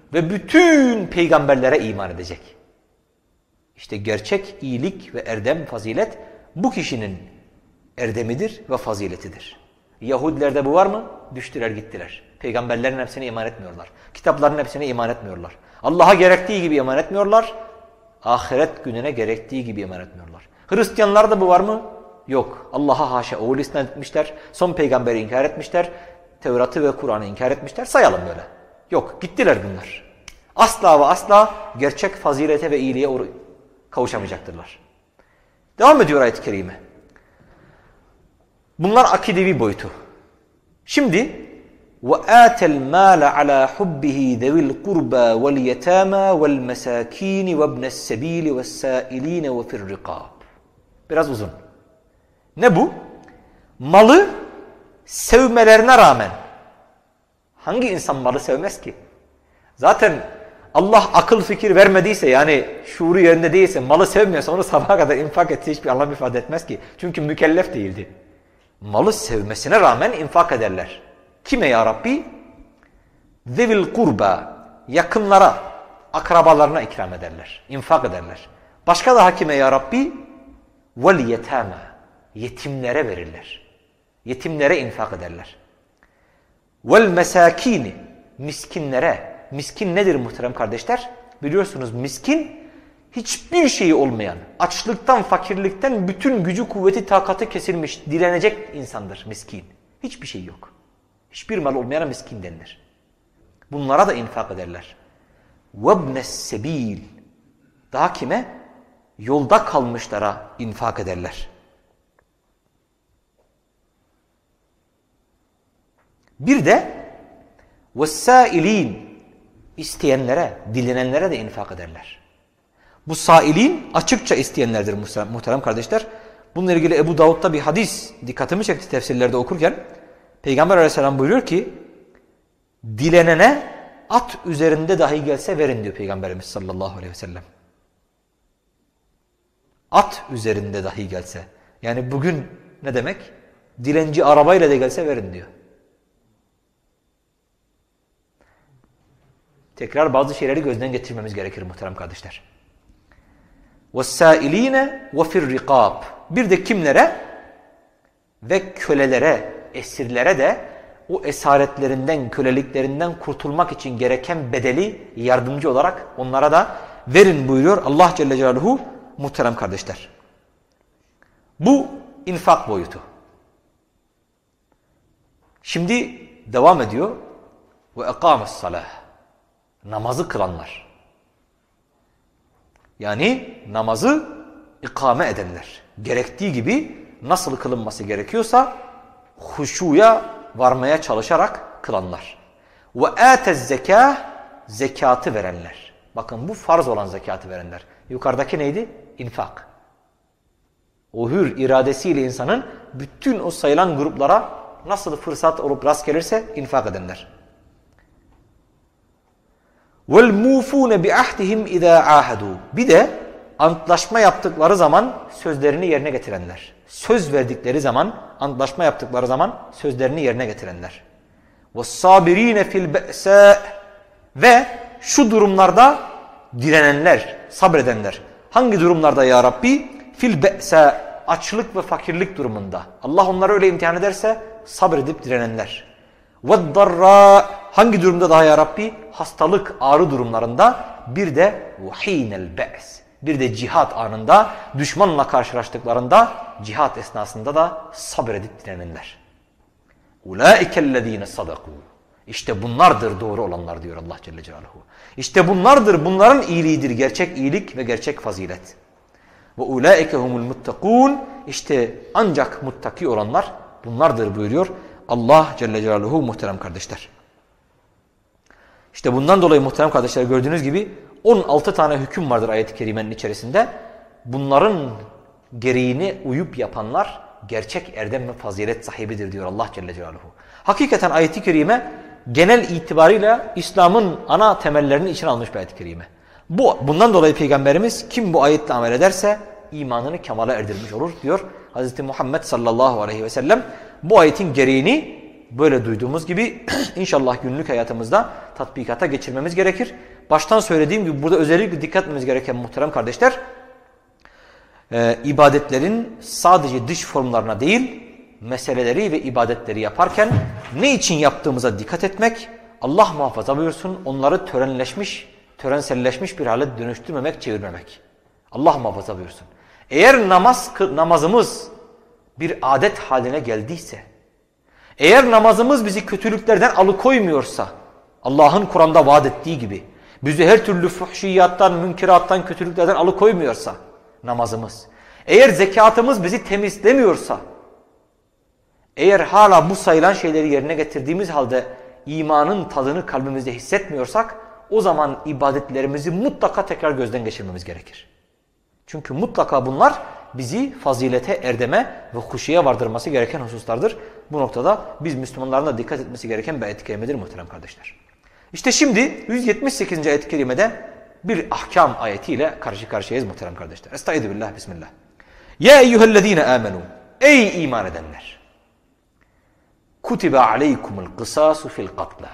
ve bütün peygamberlere iman edecek. İşte gerçek iyilik ve erdem, fazilet bu kişinin erdemidir ve faziletidir. Yahudilerde bu var mı? Düştüler gittiler. Peygamberlerin hepsine iman etmiyorlar. Kitapların hepsine iman etmiyorlar. Allah'a gerektiği gibi iman etmiyorlar. Ahiret gününe gerektiği gibi iman etmiyorlar. Hristiyanlarda bu var mı? Yok. Allah'a haşa oğul isnat etmişler. Son peygamberi inkar etmişler. Tevrat'ı ve Kur'an'ı inkar etmişler. Sayalım böyle. Yok. Gittiler bunlar. Asla ve asla gerçek fazilete ve iyiliğe kavuşamayacaktırlar. Devam ediyor ayet-i kerime. Bunlar akidevi boyutu. Şimdi وَآتَ الْمَالَ عَلَى حُبِّهِ ذَوِي الْقُرْبَى وَالْيَتَامَى وَالْمَسَاكِينِ وَابْنَ السَّبِيلِ وَالسَّائِلِينَ وَفِي الرِّقَابِ. Biraz uzun. Ne bu? Malı sevmelerine rağmen. Hangi insan malı sevmez ki? Zaten Allah akıl fikir vermediyse, yani şuuru yerinde değilse, malı sevmiyorsa onu sabaha kadar infak etse hiçbir anlam ifade etmez ki. Çünkü mükellef değildi. Malı sevmesine rağmen infak ederler. Kime ya Rabbi? Zevil kurba, yakınlara, akrabalarına ikram ederler, infak ederler. Başka daha kime ya Rabbi? Vel yetâme, yetimlere verirler. Yetimlere infak ederler. Vel mesâkîni, miskinlere. Miskin nedir muhterem kardeşler? Biliyorsunuz miskin, hiçbir şeyi olmayan, açlıktan, fakirlikten bütün gücü, kuvveti, takatı kesilmiş, direnecek insandır miskin. Hiçbir şey yok. Hiçbir mal olmayana miskin denilir. Bunlara da infak ederler. وَابْنَ السَّب۪يلِ, daha kime? Yolda kalmışlara infak ederler. Bir de وَالسَّائِل۪ينَ, isteyenlere, dilenenlere de infak ederler. Bu sailin açıkça isteyenlerdir muhterem kardeşler. Bununla ilgili Ebu Davud'da bir hadis dikkatimi çekti tefsirlerde okurken. Peygamber aleyhisselam buyuruyor ki, dilenene at üzerinde dahi gelse verin diyor Peygamberimiz sallallahu aleyhi ve sellem. At üzerinde dahi gelse. Yani bugün ne demek? Dilenci arabayla da gelse verin diyor. Tekrar bazı şeyleri gözden geçirmemiz gerekir muhterem kardeşler. وَالسَّائِل۪ينَ وَفِي الرِّقَابِ, bir de kimlere? Ve kölelere, esirlere de o esaretlerinden, köleliklerinden kurtulmak için gereken bedeli yardımcı olarak onlara da verin buyuruyor Allah Celle Celaluhu muhterem kardeşler. Bu infak boyutu. Şimdi devam ediyor. وَاَقَامَ الصَّلَاةِ, namazı kılanlar. Yani namazı ikame edenler. Gerektiği gibi nasıl kılınması gerekiyorsa huşuya varmaya çalışarak kılanlar. وَاَتَ الزَّكَاةِ, zekatı verenler. Bakın bu farz olan zekatı verenler. Yukarıdaki neydi? İnfak. O hür iradesiyle insanın bütün o sayılan gruplara nasıl fırsat olup rast gelirse infak edenler. وَالْمُوفُونَ بِعَهْدِهِمْ اِذَا عَاهَدُوا, bir de antlaşma yaptıkları zaman sözlerini yerine getirenler. Söz verdikleri zaman, antlaşma yaptıkları zaman sözlerini yerine getirenler. وَالصَّابِر۪ينَ فِي الْبَأْسَاءِ, ve şu durumlarda direnenler, sabredenler. Hangi durumlarda ya Rabbi? Fil be'sa, açlık ve fakirlik durumunda. Allah onları öyle imtihan ederse sabredip direnenler. وَالضَّرَّا, hangi durumda daha ya Rabbi? Hastalık, ağrı durumlarında. Bir de وَح۪ينَ الْبَأْسِ, bir de cihat anında, düşmanla karşılaştıklarında, cihat esnasında da sabredip direnenler. اُولَٰئِكَ الَّذ۪ينَ صَدَقُوا, İşte bunlardır doğru olanlar diyor Allah Celle Celaluhu. İşte bunlardır, bunların iyiliğidir gerçek iyilik ve gerçek fazilet. وَاُولَٰئِكَ هُمُ الْمُتَّقُونَ, İşte ancak muttaki olanlar bunlardır buyuruyor Allah Celle Celaluhu muhterem kardeşler. İşte bundan dolayı muhterem kardeşler gördüğünüz gibi on altı tane hüküm vardır ayet-i kerimenin içerisinde. Bunların gereğini uyup yapanlar gerçek erdem ve fazilet sahibidir diyor Allah Celle Celaluhu. Hakikaten ayet-i kerime genel itibarıyla İslam'ın ana temellerini içine almış bir ayet-i kerime. Bu, bundan dolayı Peygamberimiz kim bu ayetle amel ederse imanını kemale erdirmiş olur diyor Hz. Muhammed sallallahu aleyhi ve sellem. Bu ayetin gereğini böyle duyduğumuz gibi inşallah günlük hayatımızda tatbikata geçirmemiz gerekir. Baştan söylediğim gibi burada özellikle dikkat etmemiz gereken muhterem kardeşler, e, ibadetlerin sadece dış formlarına değil, meseleleri ve ibadetleri yaparken ne için yaptığımıza dikkat etmek, Allah muhafaza buyursun onları törenleşmiş, törenselleşmiş bir hale dönüştürmemek, çevirmemek. Allah muhafaza buyursun. Eğer namaz namazımız bir adet haline geldiyse, eğer namazımız bizi kötülüklerden alıkoymuyorsa, Allah'ın Kur'an'da vaat ettiği gibi, bizi her türlü fuhşiyattan, münkerattan, kötülüklerden alıkoymuyorsa namazımız, eğer zekatımız bizi temizlemiyorsa, eğer hala bu sayılan şeyleri yerine getirdiğimiz halde imanın tadını kalbimizde hissetmiyorsak, o zaman ibadetlerimizi mutlaka tekrar gözden geçirmemiz gerekir. Çünkü mutlaka bunlar bizi fazilete, erdeme ve huşuya vardırması gereken hususlardır. Bu noktada biz Müslümanların da dikkat etmesi gereken bir ayet-i kerimedir muhterem kardeşler. İşte şimdi yüz yetmiş sekizinci ayet-i kerimede bir ahkam ayetiyle karşı karşıyayız muhterem kardeşler. Estaizu billah, bismillah. Ya eyyühellezine amenu. Ey iman edenler. Kutibe aleykumul kısasu fil katla.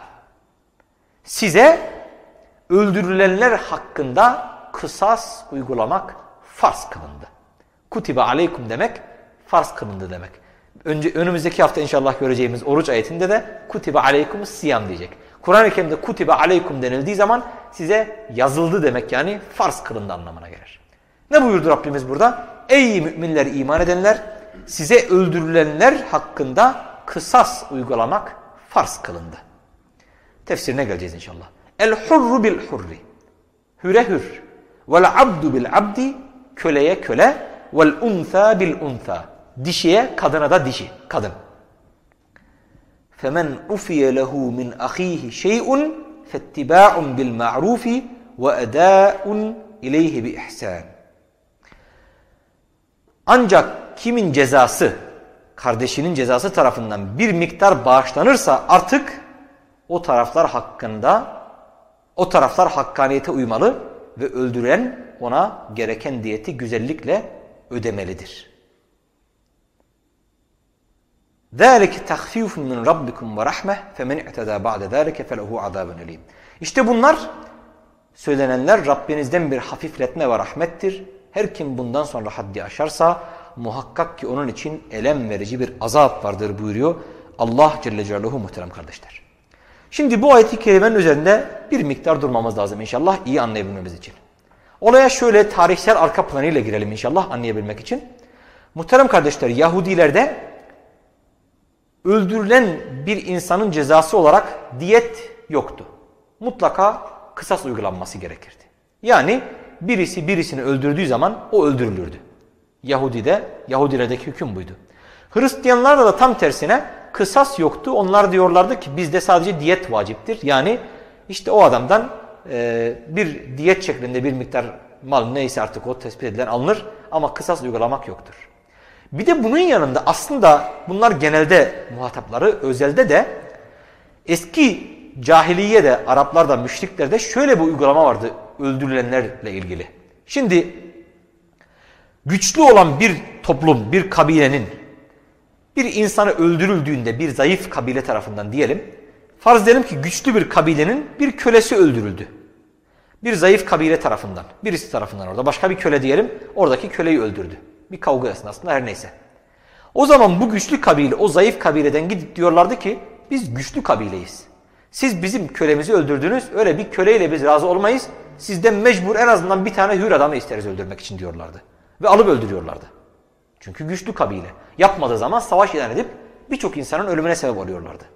Size öldürülenler hakkında kısas uygulamak farz kılındı. Kutibe aleykum demek farz kılındı demek. Önce, önümüzdeki hafta inşallah göreceğimiz oruç ayetinde de kutibe aleykumus siyam diyecek. Kur'an-ı Kerim'de kutibe aleykum denildiği zaman size yazıldı demek, yani farz kılındı anlamına gelir. Ne buyurdu Rabbimiz burada? Ey müminler, iman edenler, size öldürülenler hakkında kısas uygulamak farz kılındı. Tefsirine geleceğiz inşallah. El hurru bil hurri. Hüre hür. Vel abdu bil abdi. Köleye köle. Vel untha bil untha. Dişiye, kadına da dişi. Kadın. Femen ufiye lehu min ahihi şey'un fettiba'un bil ma'rufi ve eda'un ileyhi bi ihsan. Ancak kimin cezası, kardeşinin cezası tarafından bir miktar bağışlanırsa artık o taraflar hakkında, o taraflar hakkaniyete uymalı ve öldüren ona gereken diyeti güzellikle ödemelidir. ذَٰلِكِ تَخْفِيفٌ مِنْ رَبِّكُمْ وَرَحْمَةٌ فَمَنْ اِعْتَدَى بَعْدَ ذَٰلِكَ فَلَهُ عَذَابٌ أَلِيمٌ. İşte bunlar, söylenenler Rabbinizden bir hafifletme ve rahmettir. Her kim bundan sonra haddi aşarsa muhakkak ki onun için elem verici bir azap vardır buyuruyor Allah Celle Celaluhu muhterem kardeşler. Şimdi bu ayet-i kerimenin üzerinde bir miktar durmamız lazım inşallah iyi anlayabilmemiz için. Olaya şöyle tarihsel arka planıyla girelim inşallah anlayabilmek için. Muhterem kardeşler, Yahudilerde öldürülen bir insanın cezası olarak diyet yoktu. Mutlaka kısas uygulanması gerekirdi. Yani birisi birisini öldürdüğü zaman o öldürülürdü. Yahudi'de, Yahudilerdeki hüküm buydu. Hristiyanlarda da tam tersine kısas yoktu. Onlar diyorlardı ki bizde sadece diyet vaciptir. Yani işte o adamdan e, bir diyet şeklinde bir miktar mal neyse artık o tespit edilen alınır ama kısas uygulamak yoktur. Bir de bunun yanında aslında bunlar genelde muhatapları, özelde de eski cahiliyede, Araplarda, müşriklerde şöyle bir uygulama vardı öldürülenlerle ilgili. Şimdi güçlü olan bir toplum, bir kabilenin bir insanı öldürüldüğünde bir zayıf kabile tarafından diyelim, farz edelim ki güçlü bir kabilenin bir kölesi öldürüldü. Bir zayıf kabile tarafından, birisi tarafından orada başka bir köle diyelim, oradaki köleyi öldürdü. Bir kavga esnasında her neyse. O zaman bu güçlü kabile, o zayıf kabileden gidip diyorlardı ki biz güçlü kabileyiz. Siz bizim kölemizi öldürdünüz, öyle bir köleyle biz razı olmayız. Sizden mecbur en azından bir tane hür adamı isteriz öldürmek için diyorlardı. Ve alıp öldürüyorlardı. Çünkü güçlü kabile. Yapmadığı zaman savaş ilan edip birçok insanın ölümüne sebep oluyorlardı.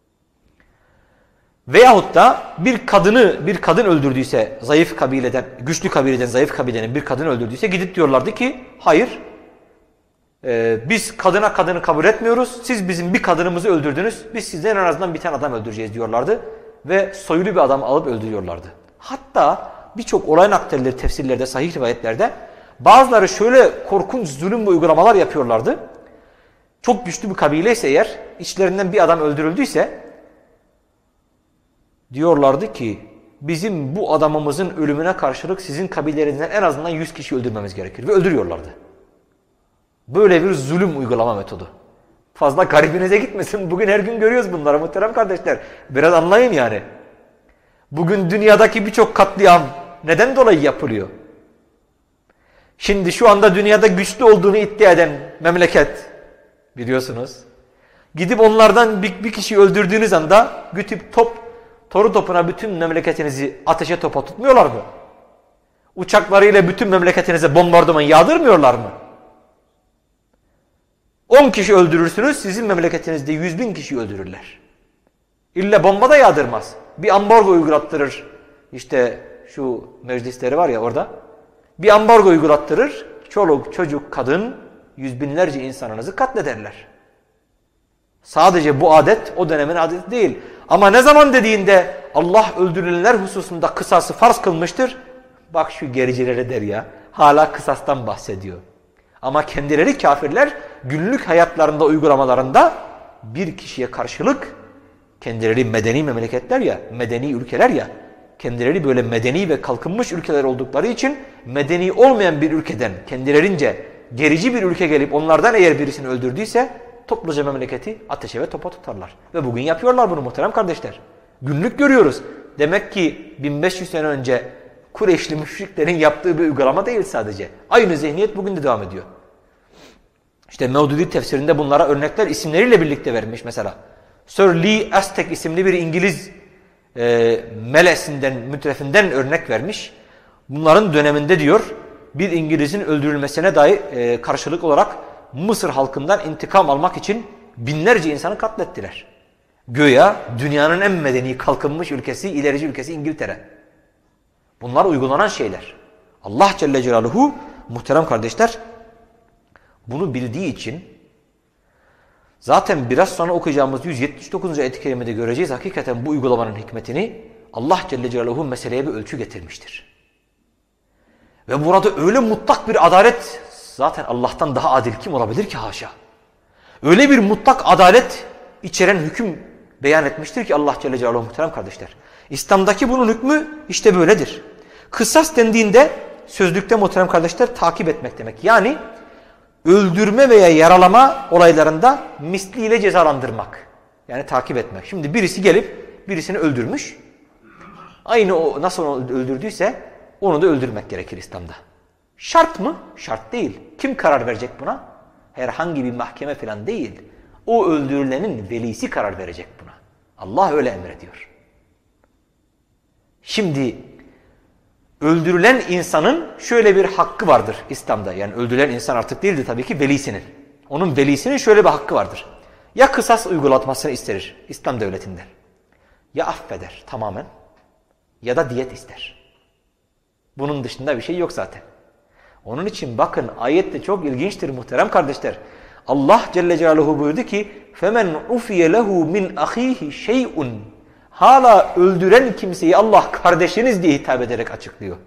Veyahut da bir kadını, bir kadın öldürdüyse zayıf kabileden, güçlü kabileden zayıf kabilenin bir kadın öldürdüyse gidip diyorlardı ki hayır e, biz kadına kadını kabul etmiyoruz. Siz bizim bir kadınımızı öldürdünüz. Biz sizden en azından bir tane adam öldüreceğiz diyorlardı. Ve soylu bir adam alıp öldürüyorlardı. Hatta birçok olay nakilleri tefsirlerde, sahih rivayetlerde bazıları şöyle korkunç zulüm ve uygulamalar yapıyorlardı. Çok güçlü bir kabile ise eğer, içlerinden bir adam öldürüldüyse diyorlardı ki bizim bu adamımızın ölümüne karşılık sizin kabilelerinizden en azından yüz kişi öldürmemiz gerekir. Ve öldürüyorlardı. Böyle bir zulüm uygulama metodu. Fazla garibinize gitmesin. Bugün her gün görüyoruz bunları muhterem kardeşler. Biraz anlayın yani. Bugün dünyadaki birçok katliam neden dolayı yapılıyor? Şimdi şu anda dünyada güçlü olduğunu iddia eden memleket biliyorsunuz. Gidip onlardan bir, bir kişiyi öldürdüğünüz anda gütüp top, toru topuna bütün memleketinizi ateşe topa tutmuyorlar mı? Uçaklarıyla bütün memleketinize bombardıman yağdırmıyorlar mı? on kişi öldürürsünüz, sizin memleketinizde yüz bin kişi öldürürler. İlla bomba da yağdırmaz. Bir ambargo uygulattırır. İşte şu meclisleri var ya orada. Bir ambargo uygulattırır. Çoluk, çocuk, kadın yüz binlerce insanınızı katlederler. Sadece bu adet o dönemin adeti değil. Ama ne zaman dediğinde Allah öldürülenler hususunda kısası farz kılmıştır. Bak şu gericilere der ya. Hala kısastan bahsediyor. Ama kendileri kafirler günlük hayatlarında uygulamalarında bir kişiye karşılık kendileri medeni memleketler ya, medeni ülkeler ya, kendileri böyle medeni ve kalkınmış ülkeler oldukları için medeni olmayan bir ülkeden kendilerince gerici bir ülke gelip onlardan eğer birisini öldürdüyse topluca memleketi ateşe ve topa tutarlar. Ve bugün yapıyorlar bunu muhterem kardeşler. Günlük görüyoruz. Demek ki bin beş yüz sene önce Kureyşli müşriklerin yaptığı bir uygulama değil sadece. Aynı zihniyet bugün de devam ediyor. İşte Mevdudi tefsirinde bunlara örnekler isimleriyle birlikte vermiş mesela. Sir Lee Aztec isimli bir İngiliz e, melesinden, mütrefinden örnek vermiş. Bunların döneminde diyor bir İngiliz'in öldürülmesine dair e, karşılık olarak Mısır halkından intikam almak için binlerce insanı katlettiler. Göya dünyanın en medeni kalkınmış ülkesi, ilerici ülkesi İngiltere. Bunlar uygulanan şeyler. Allah Celle Celaluhu muhterem kardeşler bunu bildiği için zaten biraz sonra okuyacağımız yüz yetmiş dokuzuncu ayet-i kerimede göreceğiz. Hakikaten bu uygulamanın hikmetini Allah Celle Celaluhu meseleye bir ölçü getirmiştir. Ve burada öyle mutlak bir adalet zaten Allah'tan daha adil kim olabilir ki haşa. Öyle bir mutlak adalet içeren hüküm beyan etmiştir ki Allah Celle Celaluhu muhterem kardeşler. İslam'daki bunun hükmü işte böyledir. Kısas dendiğinde sözlükte muhterem kardeşler takip etmek demek. Yani öldürme veya yaralama olaylarında misliyle cezalandırmak. Yani takip etmek. Şimdi birisi gelip birisini öldürmüş. Aynı o nasıl onu öldürdüyse onu da öldürmek gerekir İslam'da. Şart mı? Şart değil. Kim karar verecek buna? Herhangi bir mahkeme falan değil. O öldürülenin velisi karar verecek buna. Allah öyle emrediyor. Şimdi öldürülen insanın şöyle bir hakkı vardır İslam'da. Yani öldürülen insan artık değildi tabii ki velisinin. Onun velisinin şöyle bir hakkı vardır. Ya kısas uygulatmasını ister İslam devletinden. Ya affeder tamamen ya da diyet ister. Bunun dışında bir şey yok zaten. Onun için bakın ayette çok ilginçtir muhterem kardeşler. Allah Celle Celaluhu buyurdu ki فَمَنْ عُفِيَ لَهُ مِنْ أَخِيهِ شَيْءٌ Hala öldüren kimseyi Allah kardeşiniz diye hitap ederek açıklıyor.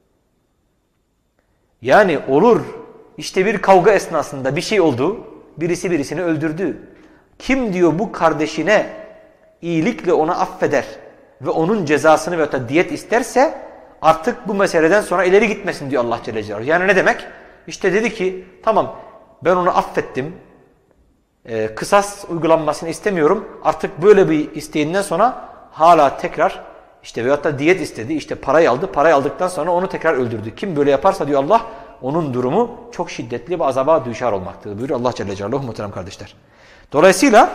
Yani olur işte bir kavga esnasında bir şey oldu, birisi birisini öldürdü. Kim diyor bu kardeşine iyilikle onu affeder ve onun cezasını veya da diyet isterse artık bu meseleden sonra ileri gitmesin diyor Allah Celle Celaluhu. Yani ne demek? İşte dedi ki tamam ben onu affettim, ee, kısas uygulanmasını istemiyorum. Artık böyle bir isteğinden sonra hala tekrar işte veyahut da diyet istedi. İşte parayı aldı. Parayı aldıktan sonra onu tekrar öldürdü. Kim böyle yaparsa diyor Allah onun durumu çok şiddetli bir azaba düşer olmaktadır buyuruyor Allah Celle Celaluhu muhterem kardeşler. Dolayısıyla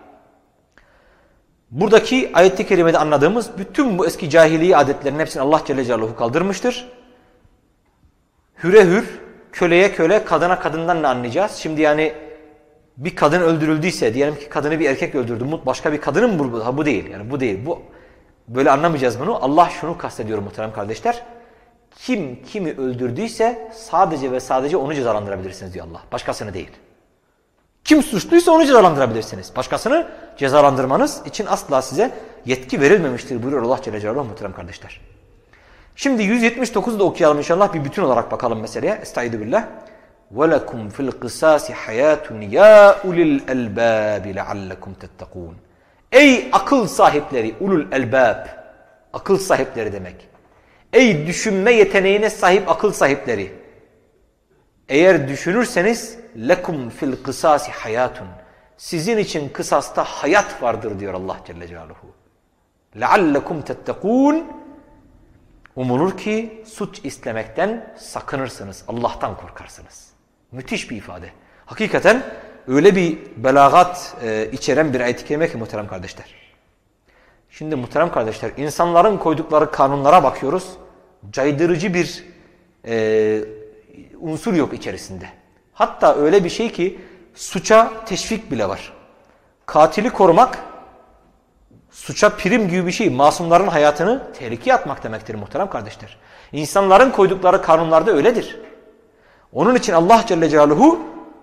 buradaki ayet-i kerimede anladığımız bütün bu eski cahiliye adetlerinin hepsini Allah Celle Celaluhu kaldırmıştır. Hüre hür, köleye köle, kadına kadından ne anlayacağız? Şimdi yani bir kadın öldürüldüyse, diyelim ki kadını bir erkek öldürdü, başka bir kadının mı bu? Ha, bu değil. Yani bu değil. Bu böyle anlamayacağız bunu. Allah şunu kastediyor muhterem kardeşler. Kim kimi öldürdüyse sadece ve sadece onu cezalandırabilirsiniz diyor Allah. Başkasını değil. Kim suçluysa onu cezalandırabilirsiniz. Başkasını cezalandırmanız için asla size yetki verilmemiştir buyuruyor Allah Celle Celaluhu muhterem kardeşler. Şimdi yüz yetmiş dokuzu da okuyalım inşallah, bir bütün olarak bakalım meseleye. Estaizu billah. وَلَكُمْ فِي الْقِسَاسِ حَيَاتٌ يَا اُلِي الْاَلْبَابِ لَعَلَّكُمْ تَتَّقُونَ Ey akıl sahipleri, ulul elbab, akıl sahipleri demek. Ey düşünme yeteneğine sahip akıl sahipleri. Eğer düşünürseniz lekum fil kısasi hayatun. Sizin için kısasta hayat vardır diyor Allah Celle Celaluhu. لَعَلَّكُمْ تَتَّقُونَ Umulur ki suç işlemekten sakınırsınız. Allah'tan korkarsınız. Müthiş bir ifade. Hakikaten öyle bir belagat e, içeren bir ayet-i kerime ki muhterem kardeşler. Şimdi muhterem kardeşler, insanların koydukları kanunlara bakıyoruz. Caydırıcı bir e, unsur yok içerisinde. Hatta öyle bir şey ki suça teşvik bile var. Katili korumak, suça prim gibi bir şey. Masumların hayatını tehlikeye atmak demektir muhterem kardeşler. İnsanların koydukları kanunlarda öyledir. Onun için Allah Celle Celaluhu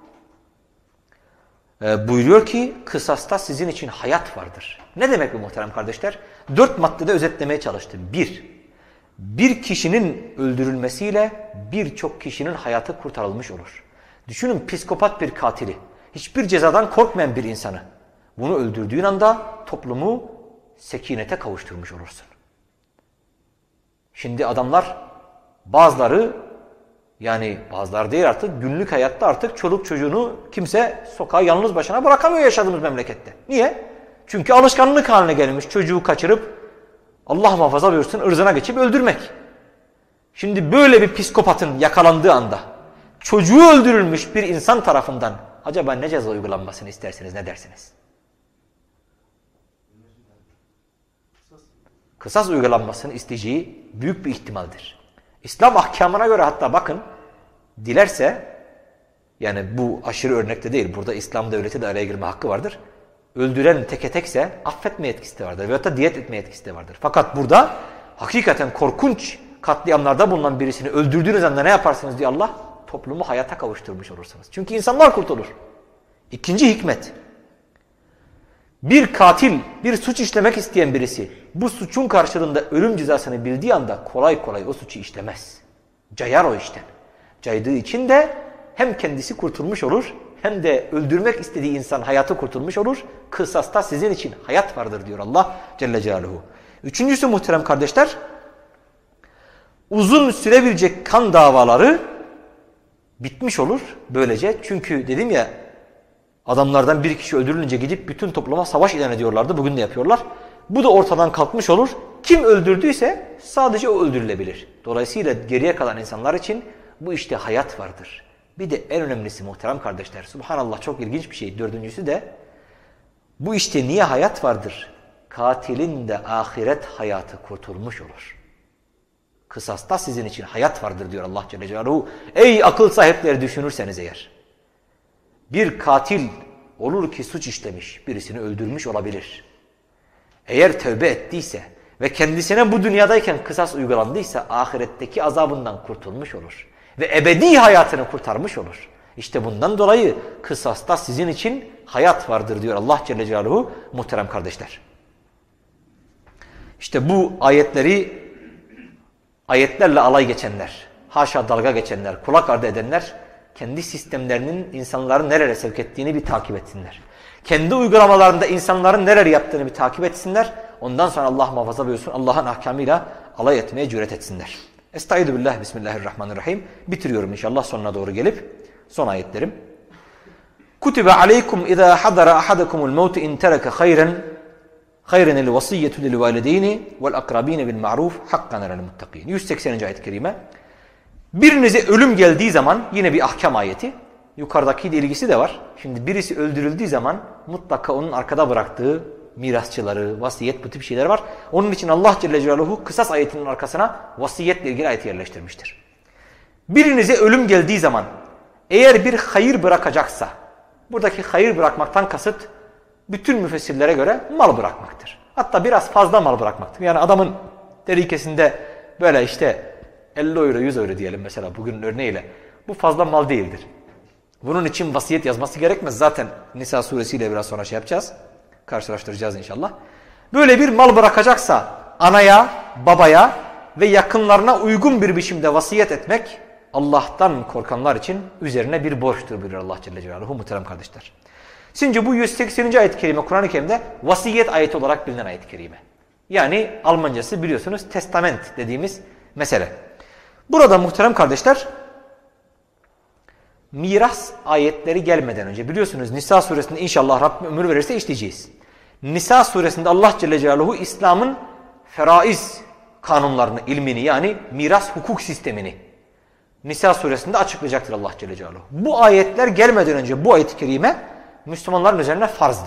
e, buyuruyor ki kısasta sizin için hayat vardır. Ne demek bu muhterem kardeşler? Dört maddede özetlemeye çalıştım. Bir, bir kişinin öldürülmesiyle birçok kişinin hayatı kurtarılmış olur. Düşünün psikopat bir katili, hiçbir cezadan korkmayan bir insanı. Bunu öldürdüğün anda toplumu sekinete kavuşturmuş olursun. Şimdi adamlar bazıları, yani bazıları değil artık, günlük hayatta artık çoluk çocuğunu kimse sokağa yalnız başına bırakamıyor yaşadığımız memlekette. Niye? Çünkü alışkanlık haline gelmiş çocuğu kaçırıp Allah muhafaza buyursun ırzına geçip öldürmek. Şimdi böyle bir psikopatın yakalandığı anda çocuğu öldürülmüş bir insan tarafından acaba ne ceza uygulanmasını istersiniz, ne dersiniz? Kısas uygulanmasını isteyeceği büyük bir ihtimaldir. İslam ahkamına göre hatta bakın, dilerse, yani bu aşırı örnekte değil, burada İslam devleti de araya girme hakkı vardır. Öldüren teke tekse affetme etkisi de vardır veyahut da diyet etme etkisi de vardır. Fakat burada hakikaten korkunç katliamlarda bulunan birisini öldürdüğünüz anda ne yaparsınız diyor Allah? Toplumu hayata kavuşturmuş olursunuz. Çünkü insanlar kurtulur. İkinci hikmet. Bir katil, bir suç işlemek isteyen birisi bu suçun karşılığında ölüm cezasını bildiği anda kolay kolay o suçu işlemez. Cayar o işten. Caydığı için de hem kendisi kurtulmuş olur hem de öldürmek istediği insan hayatı kurtulmuş olur. Kısasta sizin için hayat vardır diyor Allah Celle Celaluhu. Üçüncüsü muhterem kardeşler, uzun sürebilecek kan davaları bitmiş olur böylece. Çünkü dedim ya, adamlardan bir kişi öldürülünce gidip bütün topluma savaş ilan ediyorlardı. Bugün de yapıyorlar. Bu da ortadan kalkmış olur. Kim öldürdüyse sadece o öldürülebilir. Dolayısıyla geriye kalan insanlar için bu işte hayat vardır. Bir de en önemlisi muhterem kardeşler, subhanallah çok ilginç bir şey. Dördüncüsü de bu işte niye hayat vardır? Katilin de ahiret hayatı kurtulmuş olur. Kısasta sizin için hayat vardır diyor Allah Celle Celaluhu. Ey akıl sahipleri, düşünürseniz eğer. Bir katil olur ki suç işlemiş, birisini öldürmüş olabilir. Eğer tövbe ettiyse ve kendisine bu dünyadayken kısas uygulandıysa ahiretteki azabından kurtulmuş olur. Ve ebedi hayatını kurtarmış olur. İşte bundan dolayı kısasta sizin için hayat vardır diyor Allah Celle Celaluhu muhterem kardeşler. İşte bu ayetleri, ayetlerle alay geçenler, haşa dalga geçenler, kulak ardı edenler kendi sistemlerinin insanları nerelere sevk ettiğini bir takip etsinler. Kendi uygulamalarında insanların neler yaptığını bir takip etsinler. Ondan sonra Allah muhafaza buyursun Allah'ın ahkamıyla alay etmeye cüret etsinler. Estaizu billah, bismillahirrahmanirrahim. Bitiriyorum inşallah sonuna doğru gelip son ayetlerim. Kutibe aleykum izâ hadara ahadakumul mevtu in tereke hayren hayren el vasiyyetu lil valideyni vel akrabine bil ma'ruf hakkan alel muttakin. yüz sekseninci ayet-i kerime. Birinize ölüm geldiği zaman, yine bir ahkam ayeti. Yukarıdaki de ilgisi de var. Şimdi birisi öldürüldüğü zaman mutlaka onun arkada bıraktığı mirasçıları, vasiyet, bu tip şeyler var. Onun için Allah Celle Celaluhu kısas ayetinin arkasına vasiyetle ilgili ayeti yerleştirmiştir. Birinize ölüm geldiği zaman eğer bir hayır bırakacaksa, buradaki hayır bırakmaktan kasıt bütün müfessirlere göre mal bırakmaktır. Hatta biraz fazla mal bırakmaktır. Yani adamın terikesinde böyle işte elli euro, yüz euro diyelim mesela bugünün örneğiyle. Bu fazla mal değildir. Bunun için vasiyet yazması gerekmez. Zaten Nisa suresiyle biraz sonra şey yapacağız. Karşılaştıracağız inşallah. Böyle bir mal bırakacaksa anaya, babaya ve yakınlarına uygun bir biçimde vasiyet etmek Allah'tan korkanlar için üzerine bir borçtur buyuruyor Allah Celle Celaluhu muhterem kardeşler. Şimdi bu yüz sekseninci ayet-i kerime Kur'an-ı Kerim'de vasiyet ayeti olarak bilinen ayet-i kerime. Yani Almancası biliyorsunuz testament dediğimiz mesele. Burada muhterem kardeşler miras ayetleri gelmeden önce biliyorsunuz Nisa suresinde inşallah Rabbim ömür verirse işleyeceğiz. Nisa suresinde Allah Celle Celaluhu İslam'ın feraiz kanunlarını, ilmini yani miras hukuk sistemini Nisa suresinde açıklayacaktır Allah Celle Celaluhu. Bu ayetler gelmeden önce bu ayet-i kerime Müslümanların üzerine farzdı.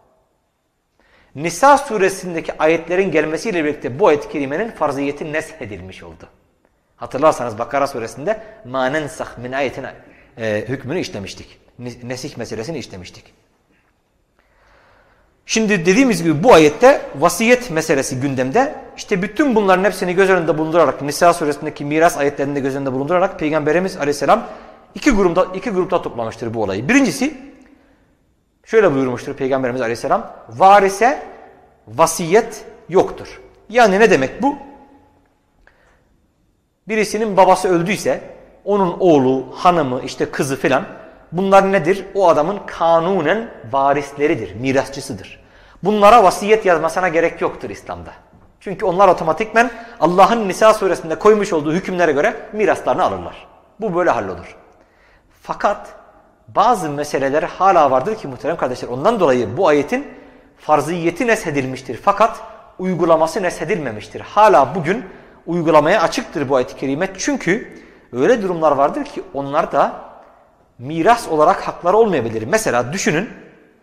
Nisa suresindeki ayetlerin gelmesiyle birlikte bu ayet-i kerimenin farziyeti neshedilmiş oldu. Hatırlarsanız Bakara suresinde مَا نَنْسَخْ مِنْ ayetin e, hükmünü işlemiştik. Nesih meselesini işlemiştik. Şimdi dediğimiz gibi bu ayette vasiyet meselesi gündemde. İşte bütün bunların hepsini göz önünde bulundurarak Nisa suresindeki miras ayetlerini de göz önünde bulundurarak Peygamberimiz Aleyhisselam iki grupta, iki grupta toplamıştır bu olayı. Birincisi şöyle buyurmuştur Peygamberimiz Aleyhisselam, varise vasiyet yoktur. Yani ne demek bu? Birisinin babası öldüyse onun oğlu, hanımı, işte kızı filan bunlar nedir? O adamın kanunen varisleridir, mirasçısıdır. Bunlara vasiyet yazmasına gerek yoktur İslam'da. Çünkü onlar otomatikmen Allah'ın Nisa suresinde koymuş olduğu hükümlere göre miraslarını alırlar. Bu böyle hallolur. Fakat bazı meseleler hala vardır ki muhterem kardeşler, ondan dolayı bu ayetin farziyeti neshedilmiştir. Fakat uygulaması neshedilmemiştir. Hala bugün uygulamaya açıktır bu ayet-i kerime. Çünkü öyle durumlar vardır ki onlar da miras olarak hakları olmayabilir. Mesela düşünün,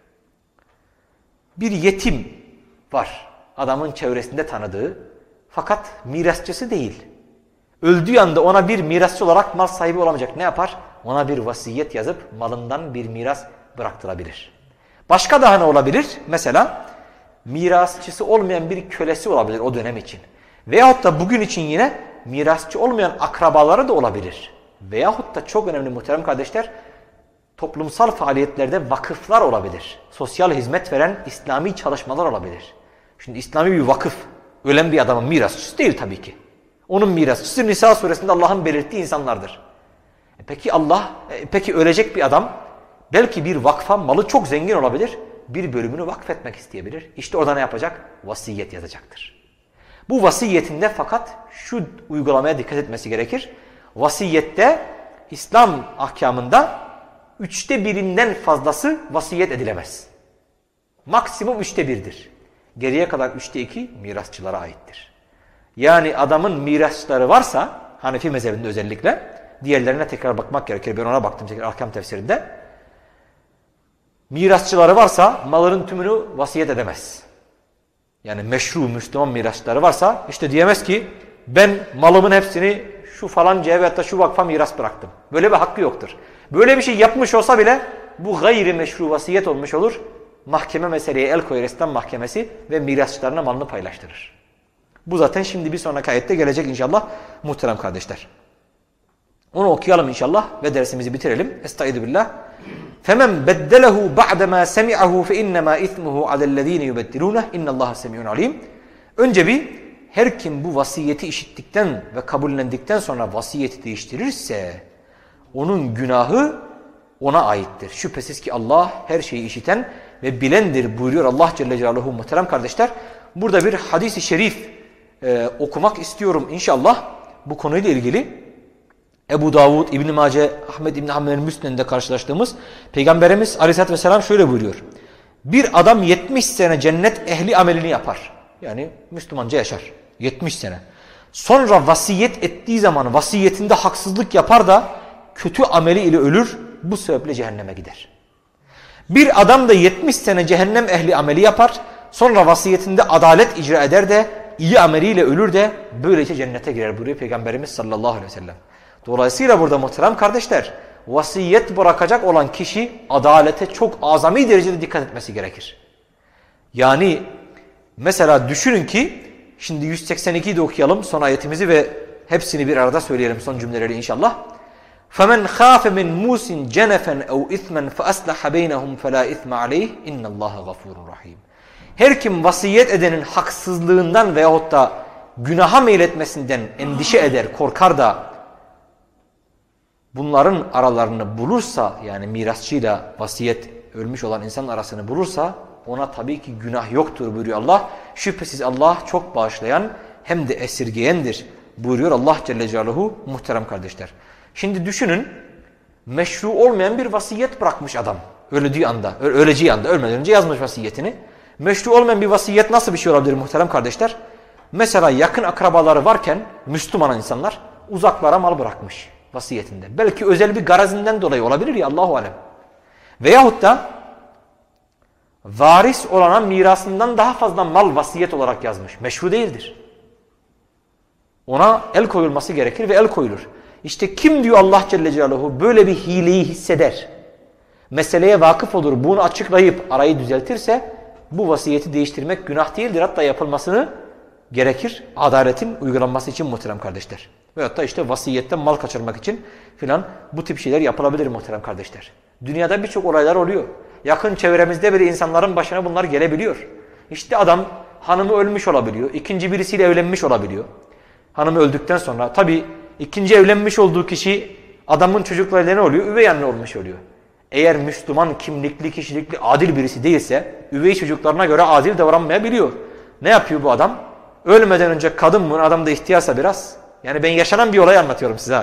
bir yetim var adamın çevresinde tanıdığı fakat mirasçısı değil. Öldüğü anda ona bir mirasçı olarak mal sahibi olamayacak. Ne yapar? Ona bir vasiyet yazıp malından bir miras bıraktırabilir. Başka daha ne olabilir? Mesela mirasçısı olmayan bir kölesi olabilir o dönem için. Veyahut da bugün için yine mirasçı olmayan akrabaları da olabilir. Veyahut da çok önemli muhterem kardeşler, toplumsal faaliyetlerde vakıflar olabilir. Sosyal hizmet veren İslami çalışmalar olabilir. Şimdi İslami bir vakıf ölen bir adamın mirasçısı değil tabii ki. Onun mirasçısı Nisa suresinde Allah'ın belirttiği insanlardır. E peki Allah, e peki ölecek bir adam belki bir vakfa malı çok zengin olabilir. Bir bölümünü vakfetmek isteyebilir. İşte orada ne yapacak? Vasiyet yazacaktır. Bu vasiyetinde fakat şu uygulamaya dikkat etmesi gerekir. Vasiyette İslam ahkamında üçte birinden fazlası vasiyet edilemez. Maksimum üçte birdir. Geriye kadar üçte iki mirasçılara aittir. Yani adamın mirasçıları varsa, Hanefi mezhebinde özellikle, diğerlerine tekrar bakmak gerekir. Ben ona baktım tekrar ahkam tefsirinde. Mirasçıları varsa malının tümünü vasiyet edemez. Yani meşru Müslüman mirasçıları varsa işte diyemez ki ben malımın hepsini şu falancaya veyahut da şu vakfa miras bıraktım. Böyle bir hakkı yoktur. Böyle bir şey yapmış olsa bile bu gayri meşru vasiyet olmuş olur. Mahkeme meseleye el koyar, İslam mahkemesi ve mirasçılarına malını paylaştırır. Bu zaten şimdi bir sonraki ayette gelecek inşallah muhterem kardeşler. Onu okuyalım inşallah ve dersimizi bitirelim. Estaizu billah. فَمَنْ بَدَّلَهُ بَعْدَمَا سَمِعَهُ فَاِنَّمَا اِثْمُهُ عَلَى الَّذ۪ينَ يُبَدِّلُونَهِ اِنَّ اللّٰهَ سَمِعٌ عَلِيمٌ. Önce bir, her kim bu vasiyeti işittikten ve kabullendikten sonra vasiyeti değiştirirse onun günahı ona aittir. Şüphesiz ki Allah her şeyi işiten ve bilendir buyuruyor Allah Celle Celaluhu. Muhterem kardeşler, burada bir hadis-i şerif e, okumak istiyorum inşallah bu konuyla ilgili. Ebu Davud, İbn-i Mace, Ahmed İbn-i Hanbel'in Müsned'inde karşılaştığımız Peygamberimiz Aleyhisselatü Vesselam şöyle buyuruyor. Bir adam yetmiş sene cennet ehli amelini yapar. Yani Müslümanca yaşar. yetmiş sene. Sonra vasiyet ettiği zaman vasiyetinde haksızlık yapar da kötü ameli ile ölür. Bu sebeple cehenneme gider. Bir adam da yetmiş sene cehennem ehli ameli yapar. Sonra vasiyetinde adalet icra eder de iyi ameliyle ölür de böylece cennete girer buyuruyor Peygamberimiz sallallahu aleyhi ve sellem. Dolayısıyla burada muhterem kardeşler, vasiyet bırakacak olan kişi adalete çok azami derecede dikkat etmesi gerekir. Yani mesela düşünün ki, şimdi yüz seksen ikiyi de okuyalım son ayetimizi ve hepsini bir arada söyleyelim son cümleleri inşallah. فَمَنْ خَافَ مِنْ مُوسٍ جَنَفًا اَوْ اِثْمًا فَأَسْلَحَ بَيْنَهُمْ فَلَا اِثْمَ عَلَيْهِ اِنَّ اللّٰهَ غَفُورٌ رَحِيمٌ. Her kim vasiyet edenin haksızlığından veyahut da günaha meyletmesinden endişe eder, korkar da bunların aralarını bulursa, yani mirasçıyla vasiyet ölmüş olan insanın arasını bulursa ona tabii ki günah yoktur buyuruyor Allah. Şüphesiz Allah çok bağışlayan hem de esirgeyendir buyuruyor Allah Celle Celaluhu. Muhterem kardeşler. Şimdi düşünün, meşru olmayan bir vasiyet bırakmış adam. Öldüğü anda, öleceği anda, ölmeden önce yazmış vasiyetini. Meşru olmayan bir vasiyet nasıl bir şey olabilir muhterem kardeşler? Mesela yakın akrabaları varken Müslüman insanlar uzaklara mal bırakmış vasiyetinde. Belki özel bir garazinden dolayı olabilir ya, Allahu alem. Veyahut da varis olana mirasından daha fazla mal vasiyet olarak yazmış. Meşru değildir. Ona el koyulması gerekir ve el koyulur. İşte kim diyor Allah Celle Celaluhu böyle bir hileyi hisseder, meseleye vakıf olur, bunu açıklayıp arayı düzeltirse bu vasiyeti değiştirmek günah değildir. Hatta yapılmasını gerekir. Adaletin uygulanması için muhterem kardeşler. Veyahut da işte vasiyetten mal kaçırmak için filan bu tip şeyler yapılabilir muhterem kardeşler. Dünyada birçok olaylar oluyor. Yakın çevremizde bile insanların başına bunlar gelebiliyor. İşte adam hanımı ölmüş olabiliyor. İkinci birisiyle evlenmiş olabiliyor. Hanımı öldükten sonra tabii ikinci evlenmiş olduğu kişi adamın çocuklarıyla ne oluyor? Üvey anne olmuş oluyor. Eğer Müslüman kimlikli, kişilikli, adil birisi değilse üvey çocuklarına göre adil davranmayabiliyor. Ne yapıyor bu adam? Ölmeden önce kadın mı? Adam da ihtiyarsa biraz. Yani ben yaşanan bir olay anlatıyorum size.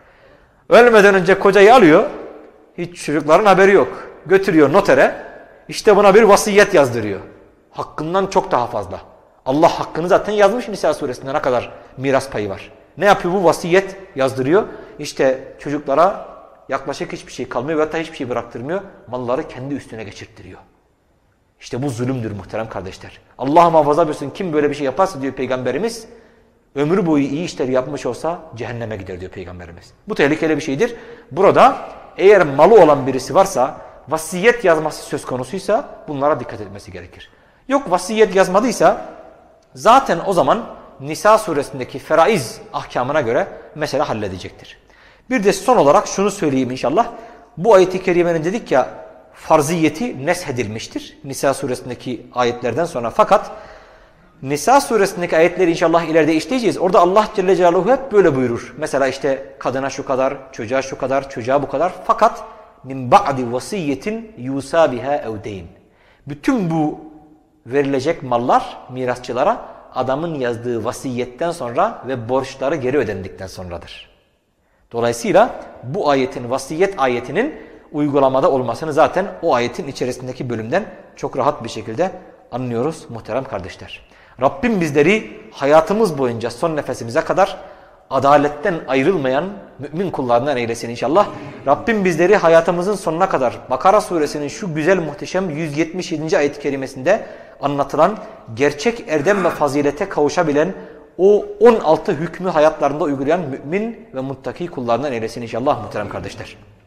Ölmeden önce kocayı alıyor. Hiç çocukların haberi yok. Götürüyor notere. İşte buna bir vasiyet yazdırıyor. Hakkından çok daha fazla. Allah hakkını zaten yazmış Nisa suresinde ne kadar miras payı var. Ne yapıyor bu? Vasiyet yazdırıyor. İşte çocuklara yaklaşık hiçbir şey kalmıyor ve hatta hiçbir şey bıraktırmıyor. Malları kendi üstüne geçirttiriyor. İşte bu zulümdür muhterem kardeşler. Allah muhafaza buyursun, kim böyle bir şey yaparsa diyor Peygamberimiz, ömür boyu iyi işler yapmış olsa cehenneme gider diyor Peygamberimiz. Bu tehlikeli bir şeydir. Burada eğer malı olan birisi varsa, vasiyet yazması söz konusuysa bunlara dikkat etmesi gerekir. Yok vasiyet yazmadıysa zaten o zaman Nisa suresindeki feraiz ahkamına göre mesele halledecektir. Bir de son olarak şunu söyleyeyim inşallah. Bu ayet-i kerimenin dedik ya farziyeti neshedilmiştir Nisa suresindeki ayetlerden sonra. Fakat Nisa suresindeki ayetleri inşallah ileride işleyeceğiz. Orada Allah Celle Celaluhu hep böyle buyurur. Mesela işte kadına şu kadar, çocuğa şu kadar, çocuğa bu kadar. Fakat min ba'di vasiyetin yusa biha ev deyn. Bütün bu verilecek mallar mirasçılara adamın yazdığı vasiyetten sonra ve borçları geri ödendikten sonradır. Dolayısıyla bu ayetin, vasiyet ayetinin uygulamada olmasını zaten o ayetin içerisindeki bölümden çok rahat bir şekilde anlıyoruz muhterem kardeşler. Rabbim bizleri hayatımız boyunca son nefesimize kadar adaletten ayrılmayan mümin kullarından eylesin inşallah. Rabbim bizleri hayatımızın sonuna kadar Bakara suresinin şu güzel muhteşem yüz yetmiş yedinci ayet-i kerimesinde anlatılan gerçek erdem ve fazilete kavuşabilen o on altı hükmü hayatlarında uygulayan mümin ve muttaki kullarından eylesin inşallah muhterem kardeşler.